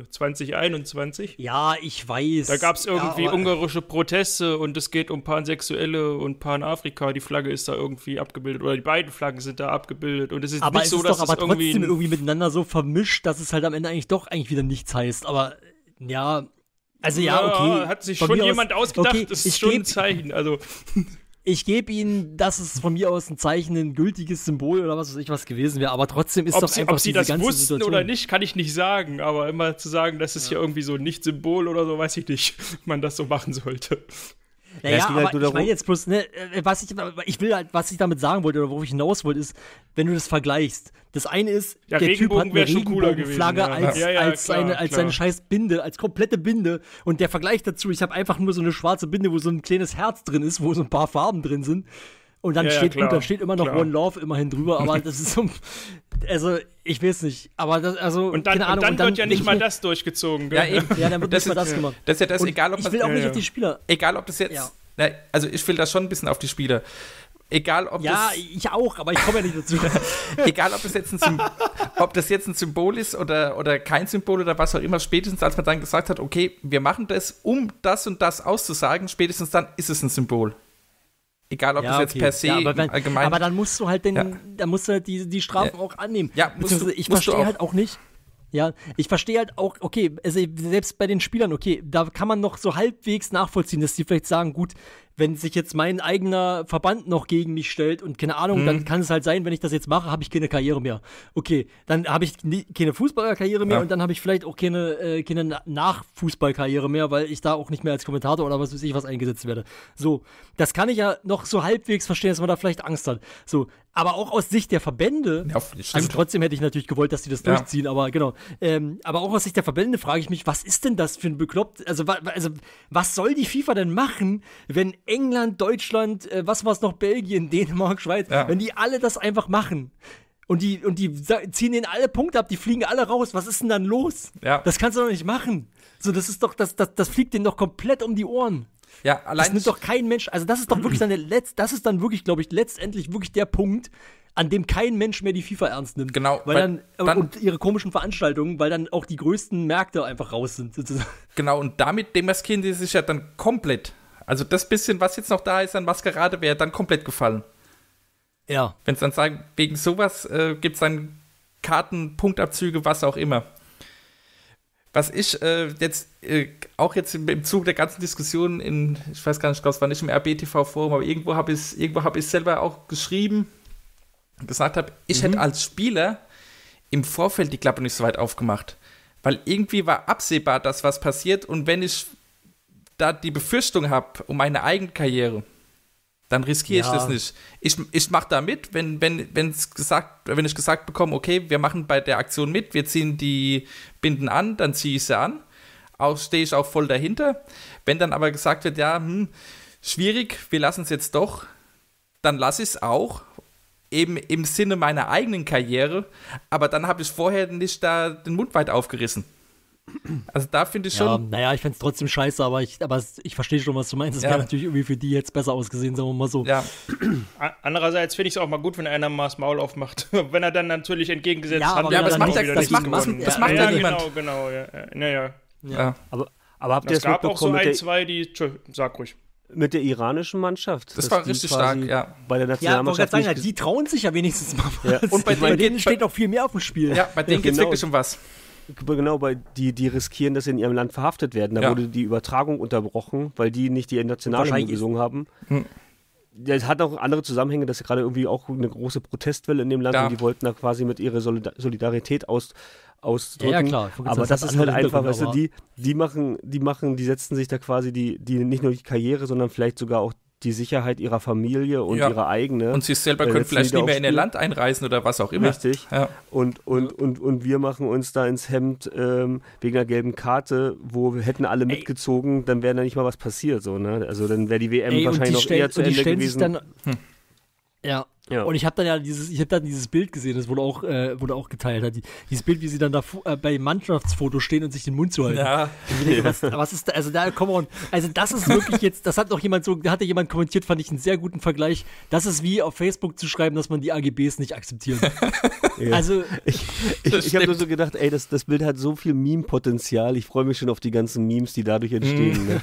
2021. Ja, ich weiß. Da gab es irgendwie ungarische Proteste und es geht um Pansexuelle und Panafrika, die Flagge ist da irgendwie abgebildet oder die beiden Flaggen sind da abgebildet und es ist aber nicht so, dass es irgendwie trotzdem irgendwie miteinander so vermischt, dass es halt am Ende eigentlich wieder nichts heißt, aber ja, also okay. Hat sich schon jemand ausgedacht, okay, das ist schon ein Zeichen, also ich gebe Ihnen, dass es von mir aus ein Zeichen, ein gültiges Symbol oder was weiß ich was gewesen wäre, aber trotzdem ist doch einfach ob sie diese das ganze wussten Situation. Oder nicht, kann ich nicht sagen, aber immer zu sagen, das ist ja irgendwie so ein Nicht-Symbol oder so, weiß ich nicht, ob man das so machen sollte. Naja, aber ich meine jetzt bloß, ne, was ich damit sagen wollte oder worauf ich hinaus wollte, ist, wenn du das vergleichst. Das eine ist, der Typ hat eine Regenbogenflagge als seine scheiß Binde, als komplette Binde. Und der Vergleich dazu, ich habe einfach nur so eine schwarze Binde, wo so ein kleines Herz drin ist, wo so ein paar Farben drin sind. Und dann steht immer noch One Love immerhin drüber, aber das ist so, also ich weiß nicht, aber das, also und dann, keine Ahnung. Und dann wird ja nicht mal das durchgezogen, gell? Ja, eben. Ja, dann wird nicht mal das gemacht. Das ist ja das, und egal ob ich will auch nicht auf die Spieler. Egal ob das jetzt, also ich will das schon ein bisschen auf die Spieler. Egal ob ich auch, aber ich komme ja nicht dazu. Egal ob das jetzt ein Symbol ist oder kein Symbol oder was auch immer, spätestens als man dann gesagt hat, okay, wir machen das, um das und das auszusagen, spätestens dann ist es ein Symbol. Egal, ob das jetzt per se allgemein. Aber dann musst du halt dann musst du halt die Strafen auch annehmen. Ja, ich verstehe halt auch nicht. Ja, ich verstehe halt auch, okay, also selbst bei den Spielern, okay, da kann man noch so halbwegs nachvollziehen, dass die vielleicht sagen, gut, wenn sich jetzt mein eigener Verband noch gegen mich stellt und keine Ahnung, dann kann es halt sein, wenn ich das jetzt mache, habe ich keine Karriere mehr. Okay, dann habe ich keine Fußballerkarriere mehr und dann habe ich vielleicht auch keine Nachfußballkarriere mehr, weil ich da auch nicht mehr als Kommentator oder was weiß ich was eingesetzt werde. So, das kann ich ja noch so halbwegs verstehen, dass man da vielleicht Angst hat. So, aber auch aus Sicht der Verbände, also trotzdem hätte ich natürlich gewollt, dass die das durchziehen, aber genau. Aber auch aus Sicht der Verbände frage ich mich, was ist denn das für ein bekloppt, also was soll die FIFA denn machen, wenn England, Deutschland, was war es noch, Belgien, Dänemark, Schweiz, wenn die alle das einfach machen und die ziehen denen alle Punkte ab, die fliegen alle raus, was ist denn dann los? Ja. Das kannst du doch nicht machen. So, das ist doch, das fliegt denen doch komplett um die Ohren. Ja, allein. Das nimmt doch kein Mensch, also das ist doch wirklich das ist dann wirklich, glaube ich, letztendlich wirklich der Punkt, an dem kein Mensch mehr die FIFA ernst nimmt. Genau. Weil dann und ihre komischen Veranstaltungen, weil dann auch die größten Märkte einfach raus sind. Sozusagen. Genau, und damit demaskieren die sich ja dann komplett. Also das bisschen, was jetzt noch da ist an Maskerade, wäre dann komplett gefallen. Ja. Wenn es dann sagen, wegen sowas gibt es dann Karten, Punktabzüge, was auch immer. Was ich auch jetzt im Zuge der ganzen Diskussion ich weiß gar nicht, es war nicht im RBTV-Forum, aber irgendwo habe ich selber auch geschrieben und gesagt habe, ich hätte als Spieler im Vorfeld die Klappe nicht so weit aufgemacht. Weil irgendwie war absehbar, dass was passiert und wenn ich da die Befürchtung habe um meine eigene Karriere, dann riskiere ich das nicht. Ich mache da mit, wenn ich gesagt bekomme, okay, wir machen bei der Aktion mit, wir ziehen die Binden an, dann ziehe ich sie an. Stehe ich auch voll dahinter. Wenn dann aber gesagt wird, schwierig, wir lassen es jetzt doch, dann lasse ich es auch, eben im Sinne meiner eigenen Karriere, aber dann habe ich vorher nicht da den Mund weit aufgerissen. Also da finde ich schon. Ja, naja, ich fände es trotzdem scheiße, aber ich verstehe schon, was du meinst. Es wäre natürlich irgendwie für die jetzt besser ausgesehen, sagen wir mal so. Ja. Andererseits finde ich es auch mal gut, wenn einer mal das Maul aufmacht. Wenn er dann natürlich entgegengesetzt hat. Ja, aber das macht ja niemand. Genau. Ja. Aber habt ihr es gab auch so ein, zwei, die. Sag ruhig. Mit der iranischen Mannschaft. Das war richtig stark, ja. Bei der Nationalmannschaft. Ja, sagen, die trauen sich ja wenigstens mal was. Ja. Und bei denen steht auch viel mehr auf dem Spiel. Ja, bei denen geht es wirklich um was. Genau, weil die riskieren, dass sie in ihrem Land verhaftet werden. Da wurde die Übertragung unterbrochen, weil die nicht die Nationalhymne gesungen haben. Das hat auch andere Zusammenhänge, dass gerade irgendwie auch eine große Protestwelle in dem Land und die wollten da quasi mit ihrer Solidarität ausdrücken. Ja, klar. Aber das ist halt einfach, weißt du, die setzen sich da quasi die nicht nur die Karriere, sondern vielleicht sogar auch die Sicherheit ihrer Familie und ihre eigene. Und sie selber können vielleicht nicht mehr in ihr Land einreisen oder was auch immer. Richtig. Ja. Und wir machen uns da ins Hemd wegen einer gelben Karte, wo wir hätten alle mitgezogen, dann wäre da nicht mal was passiert. So, ne? Also dann wäre die WM wahrscheinlich noch eher zu Ende gewesen. Ja, und ich habe dann dieses Bild gesehen, das wurde auch geteilt. Dieses Bild, wie sie dann da bei Mannschaftsfotos stehen und sich den Mund zu halten. Ja. Und ich denke, was ist da, also da, come on. Also das ist wirklich jetzt, da hatte jemand kommentiert, fand ich einen sehr guten Vergleich. Das ist wie auf Facebook zu schreiben, dass man die AGBs nicht akzeptiert. Also ich habe nur so gedacht, ey, das Bild hat so viel Meme-Potenzial. Ich freue mich schon auf die ganzen Memes, die dadurch entstehen.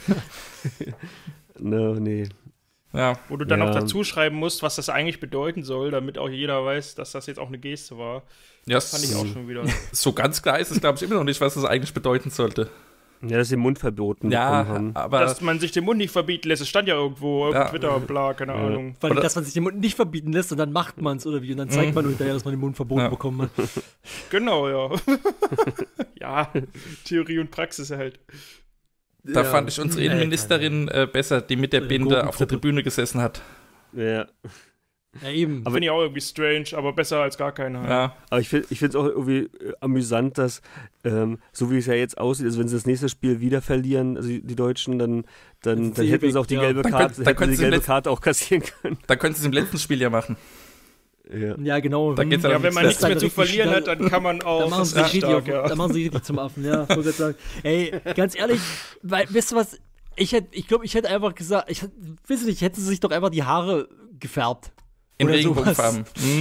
Nee. Ja. Wo du dann auch dazu schreiben musst, was das eigentlich bedeuten soll, damit auch jeder weiß, dass das jetzt auch eine Geste war. Ja, das fand ich auch schon wieder. So ganz klar ist es, glaube ich, immer noch nicht, was das eigentlich bedeuten sollte. Ja, dass sie den Mund verboten bekommen haben. Aber dass man sich den Mund nicht verbieten lässt, es stand ja irgendwo auf Twitter, bla, keine Ahnung. Weil, dass man sich den Mund nicht verbieten lässt und dann macht man es oder wie, und dann zeigt man hinterher, dass man den Mund verboten bekommen hat. Genau, ja. Ja, Theorie und Praxis halt. Da fand ich unsere Innenministerin besser, die mit der Binde auf der Tribüne gesessen hat. Ja. Ja, eben. Finde ich auch irgendwie strange, aber besser als gar keiner. Ja. Aber ich finde es auch irgendwie amüsant, dass, so wie es ja jetzt aussieht, also wenn sie das nächste Spiel wieder verlieren, also die Deutschen, dann hätten sie auch die gelbe Karte auch kassieren können. Dann könnten sie es im letzten Spiel ja machen. Ja, genau. Wenn man nichts mehr zu verlieren hat, dann kann man auch. Da machen sie sich richtig zum Affen, ja. Sagen. Ey, ganz ehrlich, weißt du was? Ich glaube, ich hätte einfach gesagt, hätten sie sich doch einfach die Haare gefärbt. In Regenbogenfarben.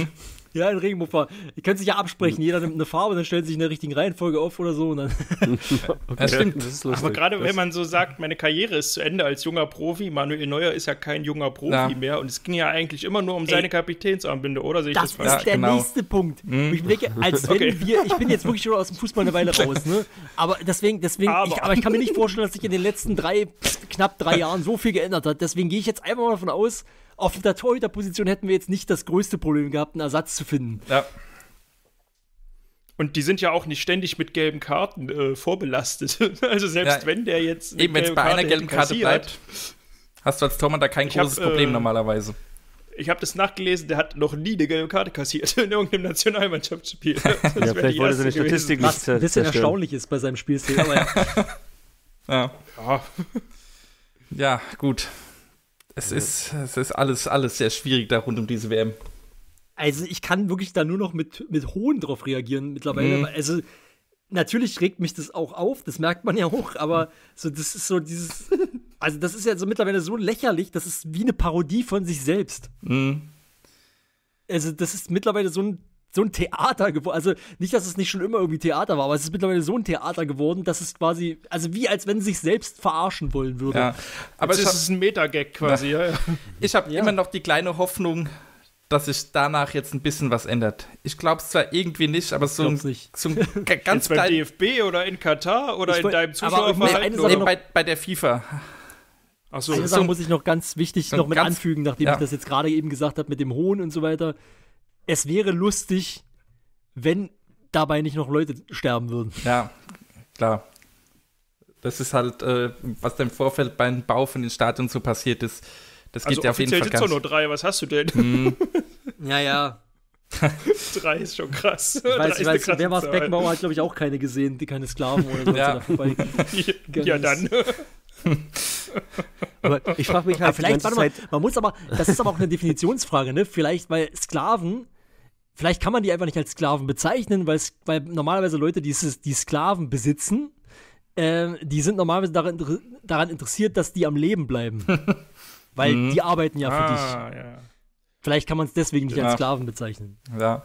Ja, in Regenbogenfarben. Ihr könnt sich ja absprechen. Jeder nimmt eine Farbe, dann stellt sich in der richtigen Reihenfolge auf oder so. Und dann Das stimmt. Das ist lustig. Aber gerade wenn man so sagt, meine Karriere ist zu Ende als junger Profi, Manuel Neuer ist ja kein junger Profi mehr und es ging ja eigentlich immer nur um seine Kapitänsarmbinde, oder? Sehe ich das das falsch? ist der genau. nächste Punkt. Wo ich mir denke, als wenn ich bin jetzt wirklich schon aus dem Fußball eine Weile raus, ne? Aber deswegen, aber ich kann mir nicht vorstellen, dass sich in den letzten knapp drei Jahren so viel geändert hat. Deswegen gehe ich jetzt einfach mal davon aus, auf der Torhüterposition hätten wir jetzt nicht das größte Problem gehabt, einen Ersatz zu finden. Ja. Und die sind ja auch nicht ständig mit gelben Karten vorbelastet. Also selbst wenn der jetzt Eben, wenn es bei einer gelben Karte kassiert, bleibt, hast du als Tormann da kein großes Problem normalerweise. Ich habe das nachgelesen, der hat noch nie eine gelbe Karte kassiert in irgendeinem Nationalmannschaftsspiel. Das Ja, vielleicht wollte seine Statistik nicht Was ein bisschen zerstören. erstaunlich ist bei seinem Spielstil. Aber ja. Ja. Ja, gut. Es ist alles sehr schwierig da rund um diese WM. Also ich kann wirklich da nur noch mit Hohn drauf reagieren mittlerweile. Also natürlich regt mich das auch auf, das merkt man ja auch, aber so das ist so dieses, also das ist ja so mittlerweile so lächerlich, das ist wie eine Parodie von sich selbst. Also das ist mittlerweile so ein Theater geworden, also nicht, dass es nicht schon immer irgendwie Theater war, aber es ist mittlerweile so ein Theater geworden, dass es quasi, also wie als wenn sie sich selbst verarschen wollen würde. Ja. Aber Das ist ein Metagag quasi, ja. ich habe immer noch die kleine Hoffnung, dass sich danach jetzt ein bisschen was ändert. Ich glaube es zwar irgendwie nicht, aber so glaub's ein, nicht. so ein Jetzt ganz beim klein. DFB oder in Katar oder Ich in deinem aber eine Zuschauerverhalten? Sache Oder? noch- bei der FIFA. Achso, Eine Sache muss ich noch ganz wichtig so noch mit ganz- anfügen, nachdem ja. ich das jetzt gerade eben gesagt habe mit dem Hohn und so weiter. Es wäre lustig, wenn dabei nicht noch Leute sterben würden. Ja, klar. Das ist halt, was da im Vorfeld beim Bau von den Stadien so passiert ist. Das geht also ja auf jeden offiziell Fall sind es ganz. doch nur 3, was hast du denn? Ja. 3 ist schon krass. Ich weiß, wer war es? Beckenbauer hat, glaube ich, auch keine gesehen, die keine Sklaven oder so. Ja. Da vorbei. Ja, dann. Aber ich frage mich Aber halt die vielleicht, ganze warte mal, Zeit, man muss aber, das ist aber auch eine Definitionsfrage, ne? Vielleicht, weil Sklaven, vielleicht kann man die einfach nicht als Sklaven bezeichnen, weil normalerweise Leute, die Sklaven besitzen, die sind normalerweise daran interessiert, dass die am Leben bleiben. Weil die arbeiten ja für dich. Ja. Vielleicht kann man es deswegen nicht Ja. als Sklaven bezeichnen. Ja.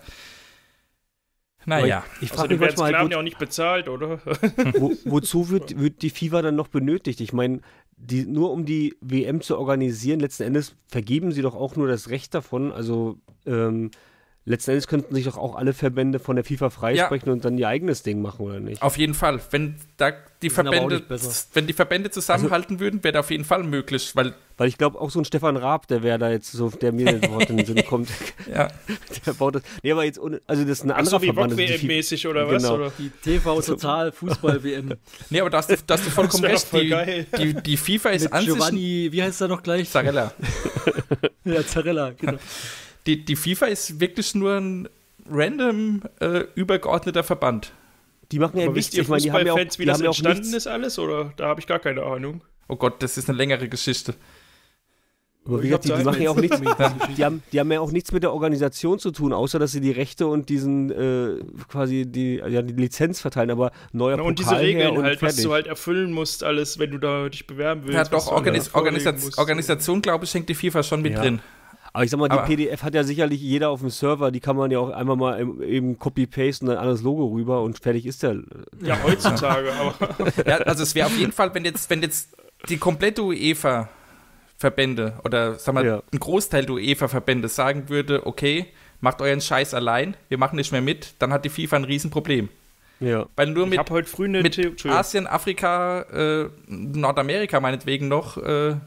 Naja. ich frage Außerdem mich werden manchmal Sklaven halt, ja auch nicht bezahlt, oder? wozu wird die FIFA dann noch benötigt? Ich meine, nur um die WM zu organisieren, letzten Endes vergeben sie doch auch nur das Recht davon. Also letzten Endes könnten sich doch auch alle Verbände von der FIFA freisprechen und dann ihr eigenes Ding machen, oder nicht? Auf jeden Fall. Wenn da die sind aber auch Verbände, nicht besser. wenn die Verbände zusammenhalten würden, wäre das auf jeden Fall möglich, weil Weil ich glaube, auch so ein Stefan Raab, der wäre da jetzt so, der mir das Wort in den Sinn kommt, ja, der baut das. Nee, aber jetzt, also das ist ein Achso, anderer wie Verband. das ist die Wok-WM-mäßig oder was? Genau. Oder? Die TV-Total-Fußball-WM. nee, aber da hast du vollkommen Das wär recht. doch voll geil. Die FIFA ist Mit an sich Giovanni, wie heißt er noch gleich? Zarella. Ja, Zarella, genau. Die FIFA ist wirklich nur ein random übergeordneter Verband. Die machen ja Aber nichts. wisst ihr Ich meine, die haben ja auch, Fußballfans, wie die das haben ja auch entstanden nichts. ist alles? Oder da habe ich gar keine Ahnung. Oh Gott, das ist eine längere Geschichte. Aber wie Ich hab gesagt, die da machen ja auch nichts. jetzt- Die haben ja auch nichts mit der Organisation zu tun, außer dass sie die Rechte und diesen quasi die Lizenz verteilen. Aber neuer Na, und diese Pokal her Regeln und halt, was fertig. du halt erfüllen musst, alles, wenn du da dich bewerben willst. Ja, was doch, du da vorlegen musst. Organisation, glaube ich, hängt die FIFA schon mit Ja. drin. Aber ich sag mal, die Aber- PDF hat ja sicherlich jeder auf dem Server, die kann man ja auch einmal mal eben copy-paste und ein anderes Logo rüber und fertig ist der. Ja, heutzutage, aber Ja, also es wäre auf jeden Fall, wenn jetzt die komplette UEFA-Verbände oder sag mal, Ja. ein Großteil der UEFA-Verbände sagen würde, okay, macht euren Scheiß allein, wir machen nicht mehr mit, dann hat die FIFA ein Riesenproblem. Ja. Weil nur ich mit, habe heute früh eine mit Entschuldigung. Asien, Afrika, Nordamerika meinetwegen noch,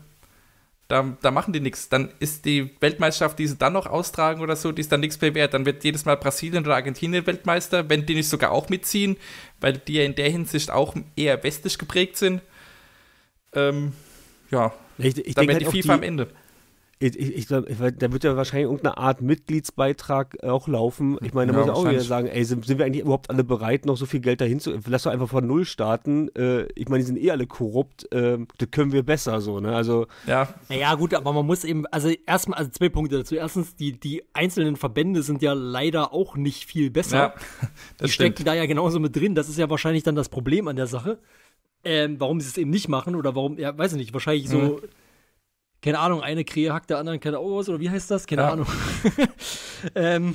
da machen die nichts. Dann ist die Weltmeisterschaft, die sie dann noch austragen oder so, die ist dann nichts mehr wert. Dann wird jedes Mal Brasilien oder Argentinien Weltmeister, wenn die nicht sogar auch mitziehen, weil die ja in der Hinsicht auch eher westlich geprägt sind. Ja, Ich dann denke wäre halt die auch FIFA am Ende. Ich glaub, da wird ja wahrscheinlich irgendeine Art Mitgliedsbeitrag auch laufen. Ich meine, da Ja, muss ich auch wieder wahrscheinlich. sagen, ey, sind wir eigentlich überhaupt alle bereit, noch so viel Geld dahin zu... Lass doch einfach von Null starten. Ich meine, die sind eh alle korrupt. Das können wir besser so, ne? Also, Ja, Naja, gut, aber man muss eben, also erstmal, also 2 Punkte dazu. Erstens, die einzelnen Verbände sind ja leider auch nicht viel besser. ja, Die das stecken stimmt. da ja genauso mit drin. Das ist ja wahrscheinlich dann das Problem an der Sache. Warum sie es eben nicht machen oder warum, ja, weiß ich nicht, wahrscheinlich so, keine Ahnung, eine Krähe hackt der anderen keine Augen aus oder wie heißt das? Keine Ja. Ahnung.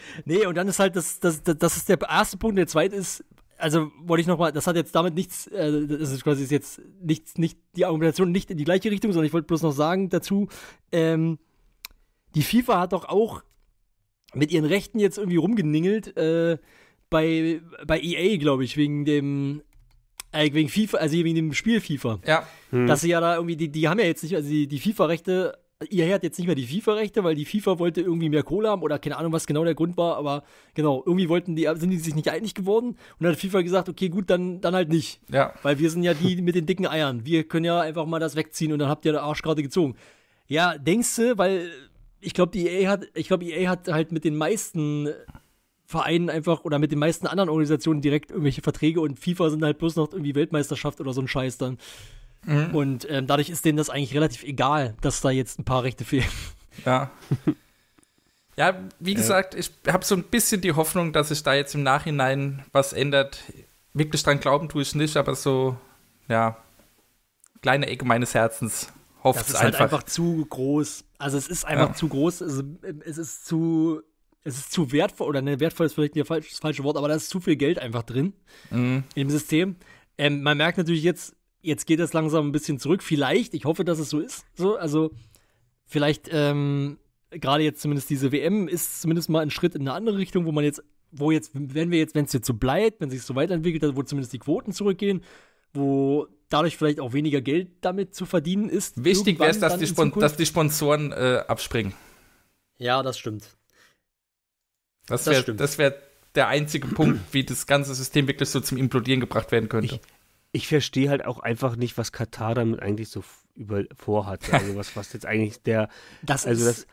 Nee, und dann ist halt, das ist der erste Punkt. Der zweite ist, also wollte ich nochmal, das hat jetzt damit nichts, das ist quasi jetzt nicht die Argumentation nicht in die gleiche Richtung, sondern ich wollte bloß noch sagen dazu, die FIFA hat doch auch mit ihren Rechten jetzt irgendwie rumgeningelt, bei EA, glaube ich, wegen FIFA, also wegen dem Spiel FIFA. Ja. Dass sie ja da irgendwie, die haben ja jetzt nicht, also die FIFA-Rechte, EA hat jetzt nicht mehr die FIFA-Rechte, weil die FIFA wollte irgendwie mehr Kohle haben oder keine Ahnung, was genau der Grund war, aber genau, irgendwie sind die sich nicht einig geworden und dann hat FIFA gesagt, okay, gut, dann halt nicht. Ja. Weil wir sind ja die mit den dicken Eiern. Wir können ja einfach mal das wegziehen und dann habt ihr den Arsch gerade gezogen. Ja, denkst du, weil ich glaube, EA hat halt mit den meisten Vereinen einfach oder mit den meisten anderen Organisationen direkt irgendwelche Verträge und FIFA sind halt bloß noch irgendwie Weltmeisterschaft oder so ein Scheiß dann. Mhm. Und dadurch ist denen das eigentlich relativ egal, dass da jetzt ein paar Rechte fehlen. Ja. Ja, wie gesagt, ich habe so ein bisschen die Hoffnung, dass sich da jetzt im Nachhinein was ändert. Wirklich dran glauben tue ich nicht, aber so, ja, kleine Ecke meines Herzens hofft es einfach. Das ist halt einfach zu groß. Also es ist einfach zu groß. Also, es ist zu wertvoll, oder ne, wertvoll ist vielleicht das falsche Wort, aber da ist zu viel Geld einfach drin in dem System. Man merkt natürlich jetzt geht das langsam ein bisschen zurück. Vielleicht, ich hoffe, dass es so ist. So, also vielleicht gerade jetzt zumindest diese WM ist zumindest mal ein Schritt in eine andere Richtung, wenn es jetzt so bleibt, wenn es sich so weiterentwickelt, wo zumindest die Quoten zurückgehen, wo dadurch vielleicht auch weniger Geld damit zu verdienen ist. Wichtig wäre es, dass die Sponsoren abspringen. Ja, das stimmt. Das wäre der einzige Punkt, wie das ganze System wirklich so zum Implodieren gebracht werden könnte. Ich verstehe halt auch einfach nicht, was Katar damit eigentlich so vorhat. Also was jetzt eigentlich das ist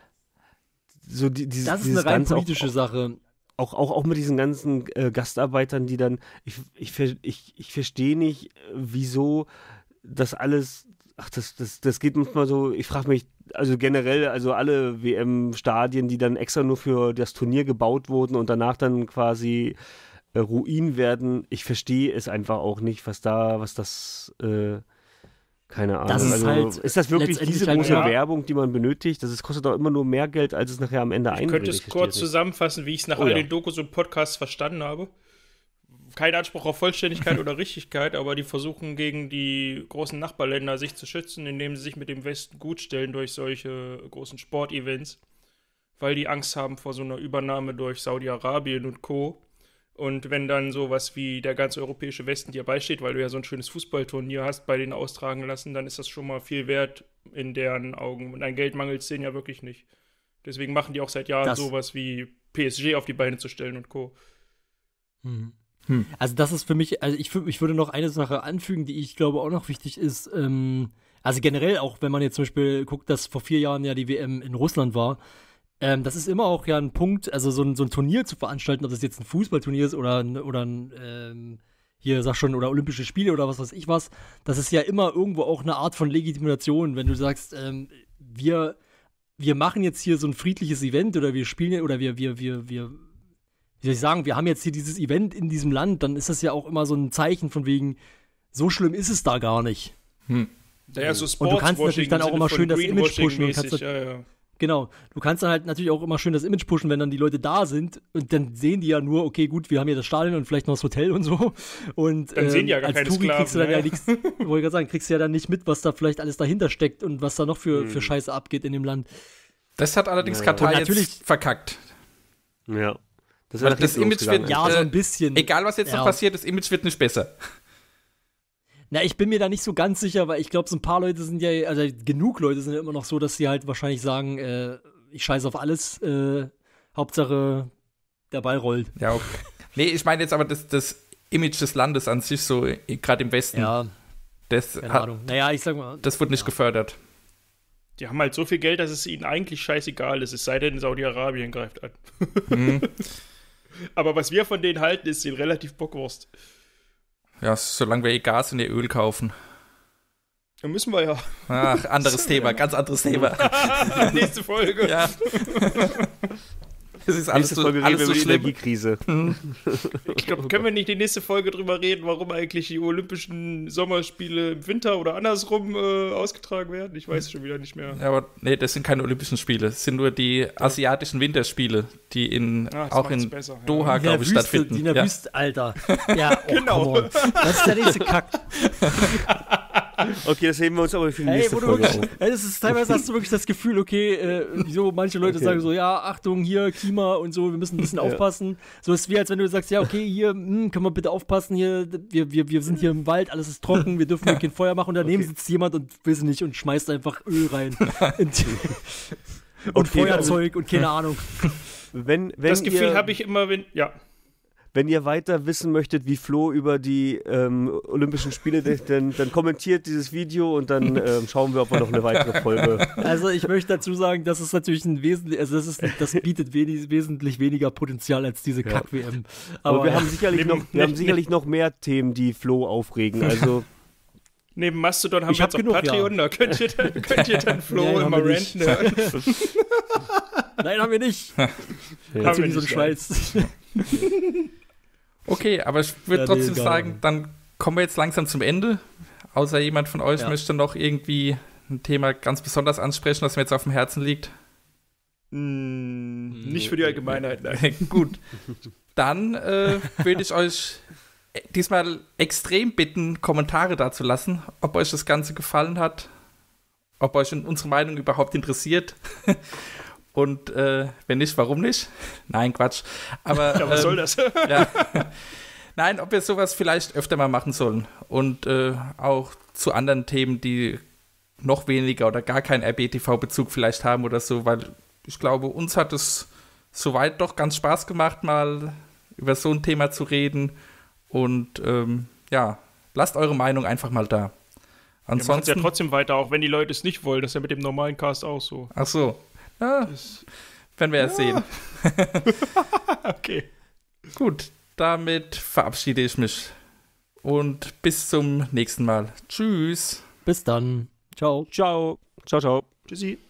eine rein politische Sache. Auch mit diesen ganzen Gastarbeitern, die dann, ich verstehe nicht, wieso das alles, das geht manchmal so, ich frage mich, also generell, also alle WM-Stadien, die dann extra nur für das Turnier gebaut wurden und danach dann quasi Ruin werden, ich verstehe es einfach auch nicht, was das keine Ahnung. Ist das wirklich diese große Werbung, die man benötigt? Das kostet doch immer nur mehr Geld, als es nachher am Ende einbringt. Ich könnte es kurz zusammenfassen, wie ich es nach all den Dokus und Podcasts verstanden habe. Kein Anspruch auf Vollständigkeit oder Richtigkeit, aber die versuchen gegen die großen Nachbarländer sich zu schützen, indem sie sich mit dem Westen gutstellen durch solche großen Sportevents, weil die Angst haben vor so einer Übernahme durch Saudi-Arabien und Co. Und wenn dann sowas wie der ganze europäische Westen dir beisteht, weil du ja so ein schönes Fußballturnier hast, bei denen austragen lassen, dann ist das schon mal viel wert in deren Augen. Und ein Geld mangelt es denen ja wirklich nicht. Deswegen machen die auch seit Jahren sowas wie PSG auf die Beine zu stellen und Co. Also das ist für mich, also ich würde noch eine Sache anfügen, die ich glaube auch noch wichtig ist. Also generell auch, wenn man jetzt zum Beispiel guckt, dass vor 4 Jahren ja die WM in Russland war, das ist immer auch ja ein Punkt, also so ein Turnier zu veranstalten, ob das jetzt ein Fußballturnier ist oder hier sag schon, oder Olympische Spiele oder was weiß ich was, das ist ja immer irgendwo auch eine Art von Legitimation, wenn du sagst, wir machen jetzt hier so ein friedliches Event oder wir spielen, oder wir wie soll ich sagen, wir haben jetzt hier dieses Event in diesem Land, dann ist das ja auch immer so ein Zeichen von wegen, so schlimm ist es da gar nicht. Ja, so und du kannst natürlich dann auch immer schön das Image pushen. Und genau, du kannst dann halt natürlich auch immer schön das Image pushen, wenn dann die Leute da sind und dann sehen die ja nur, okay, gut, wir haben hier das Stadion und vielleicht noch das Hotel und so. Und dann sehen die ja gar als keine Touri Sklaven, kriegst du dann ja nichts, wollte ich gerade sagen, kriegst du ja dann nicht mit, was da vielleicht alles dahinter steckt und was da noch für Scheiße abgeht in dem Land. Das hat allerdings Katar jetzt verkackt. Ja. Das Image wird, so ein bisschen. Egal, was jetzt noch passiert, das Image wird nicht besser. Na, ich bin mir da nicht so ganz sicher, weil ich glaube, so ein paar Leute sind ja, also genug Leute sind ja immer noch so, dass sie halt wahrscheinlich sagen, ich scheiße auf alles, Hauptsache der Ball rollt. Ja, okay. Nee, ich meine jetzt aber das Image des Landes an sich, so gerade im Westen. Ja, keine Ahnung. Naja, ich sag mal. Das wird nicht gefördert. Die haben halt so viel Geld, dass es ihnen eigentlich scheißegal ist, es sei denn, Saudi-Arabien greift an. Aber was wir von denen halten, ist ihnen relativ Bockwurst. Ja, solange wir Gas und Öl kaufen. Dann müssen wir ja. Ach, anderes Thema, ganz anderes Thema. Nächste Folge. Ja. Das ist alles Nächste so, Folge reden alles wir so über die schlimm. Energiekrise. Ich glaube, können wir nicht die nächste Folge drüber reden, warum eigentlich die Olympischen Sommerspiele im Winter oder andersrum ausgetragen werden? Ich weiß schon wieder nicht mehr. Ja, aber nee, das sind keine Olympischen Spiele. Es sind nur die asiatischen Winterspiele, die Das auch macht's in besser, ja. Doha, Die in der glaube ich, Wüste, stattfinden. die in der Ja. Wüste, Alter. Ja, Genau. come on. Das ist der nächste Kack. Okay, das heben wir uns aber für die Ey, nächste wo du Folge wirklich, auf. ey, das ist, teilweise hast du wirklich das Gefühl, so manche Leute Okay. sagen so, ja, Achtung, hier, Klima und so, wir müssen ein bisschen aufpassen. So ist wie, als wenn du sagst, ja, okay, hier, können wir bitte aufpassen, hier, wir sind hier im Wald, alles ist trocken, wir dürfen hier kein Feuer machen und daneben sitzt jemand und weiß nicht und schmeißt einfach Öl rein. und Okay, Feuerzeug und keine Ahnung. Wenn Das Gefühl ihr, habe ich immer, wenn ihr weiter wissen möchtet, wie Flo über die Olympischen Spiele denkt, dann kommentiert dieses Video und dann schauen wir, ob wir noch eine weitere Folge. Also ich möchte dazu sagen, das ist natürlich das bietet wesentlich weniger Potenzial als diese Kack-WM. Aber wir ja. haben sicherlich noch mehr Themen, die Flo aufregen. Also neben Mastodon haben Ich wir hab jetzt auch genug, Patreon, da könnt ihr dann Flo Nein, haben immer wir nicht. ranten hören. Nein, haben wir nicht. Haben Erzähl wir nicht so einen nicht, Scheiß. Okay, aber ich würde Ja, trotzdem egal. sagen, dann kommen wir jetzt langsam zum Ende. Außer jemand von euch möchte noch irgendwie ein Thema ganz besonders ansprechen, das mir jetzt auf dem Herzen liegt. Nicht für die Allgemeinheit, nein. Gut. Dann würde ich euch diesmal extrem bitten, Kommentare dazu lassen, ob euch das Ganze gefallen hat, ob euch unsere Meinung überhaupt interessiert. Und wenn nicht, warum nicht? Nein, Quatsch. Aber Ja, was soll das? ja. Nein, ob wir sowas vielleicht öfter mal machen sollen. Und auch zu anderen Themen, die noch weniger oder gar keinen RBTV-Bezug vielleicht haben oder so, weil ich glaube, uns hat es soweit doch ganz Spaß gemacht, mal über so ein Thema zu reden. Und ja, lasst eure Meinung einfach mal da. Wir machen es Ansonsten. ja trotzdem weiter, auch wenn die Leute es nicht wollen. Das ist ja mit dem normalen Cast auch so. Ach so. Ja, werden wir ja sehen. Okay. Gut, damit verabschiede ich mich. Und bis zum nächsten Mal. Tschüss. Bis dann. Ciao. ciao. Ciao, ciao. Tschüssi.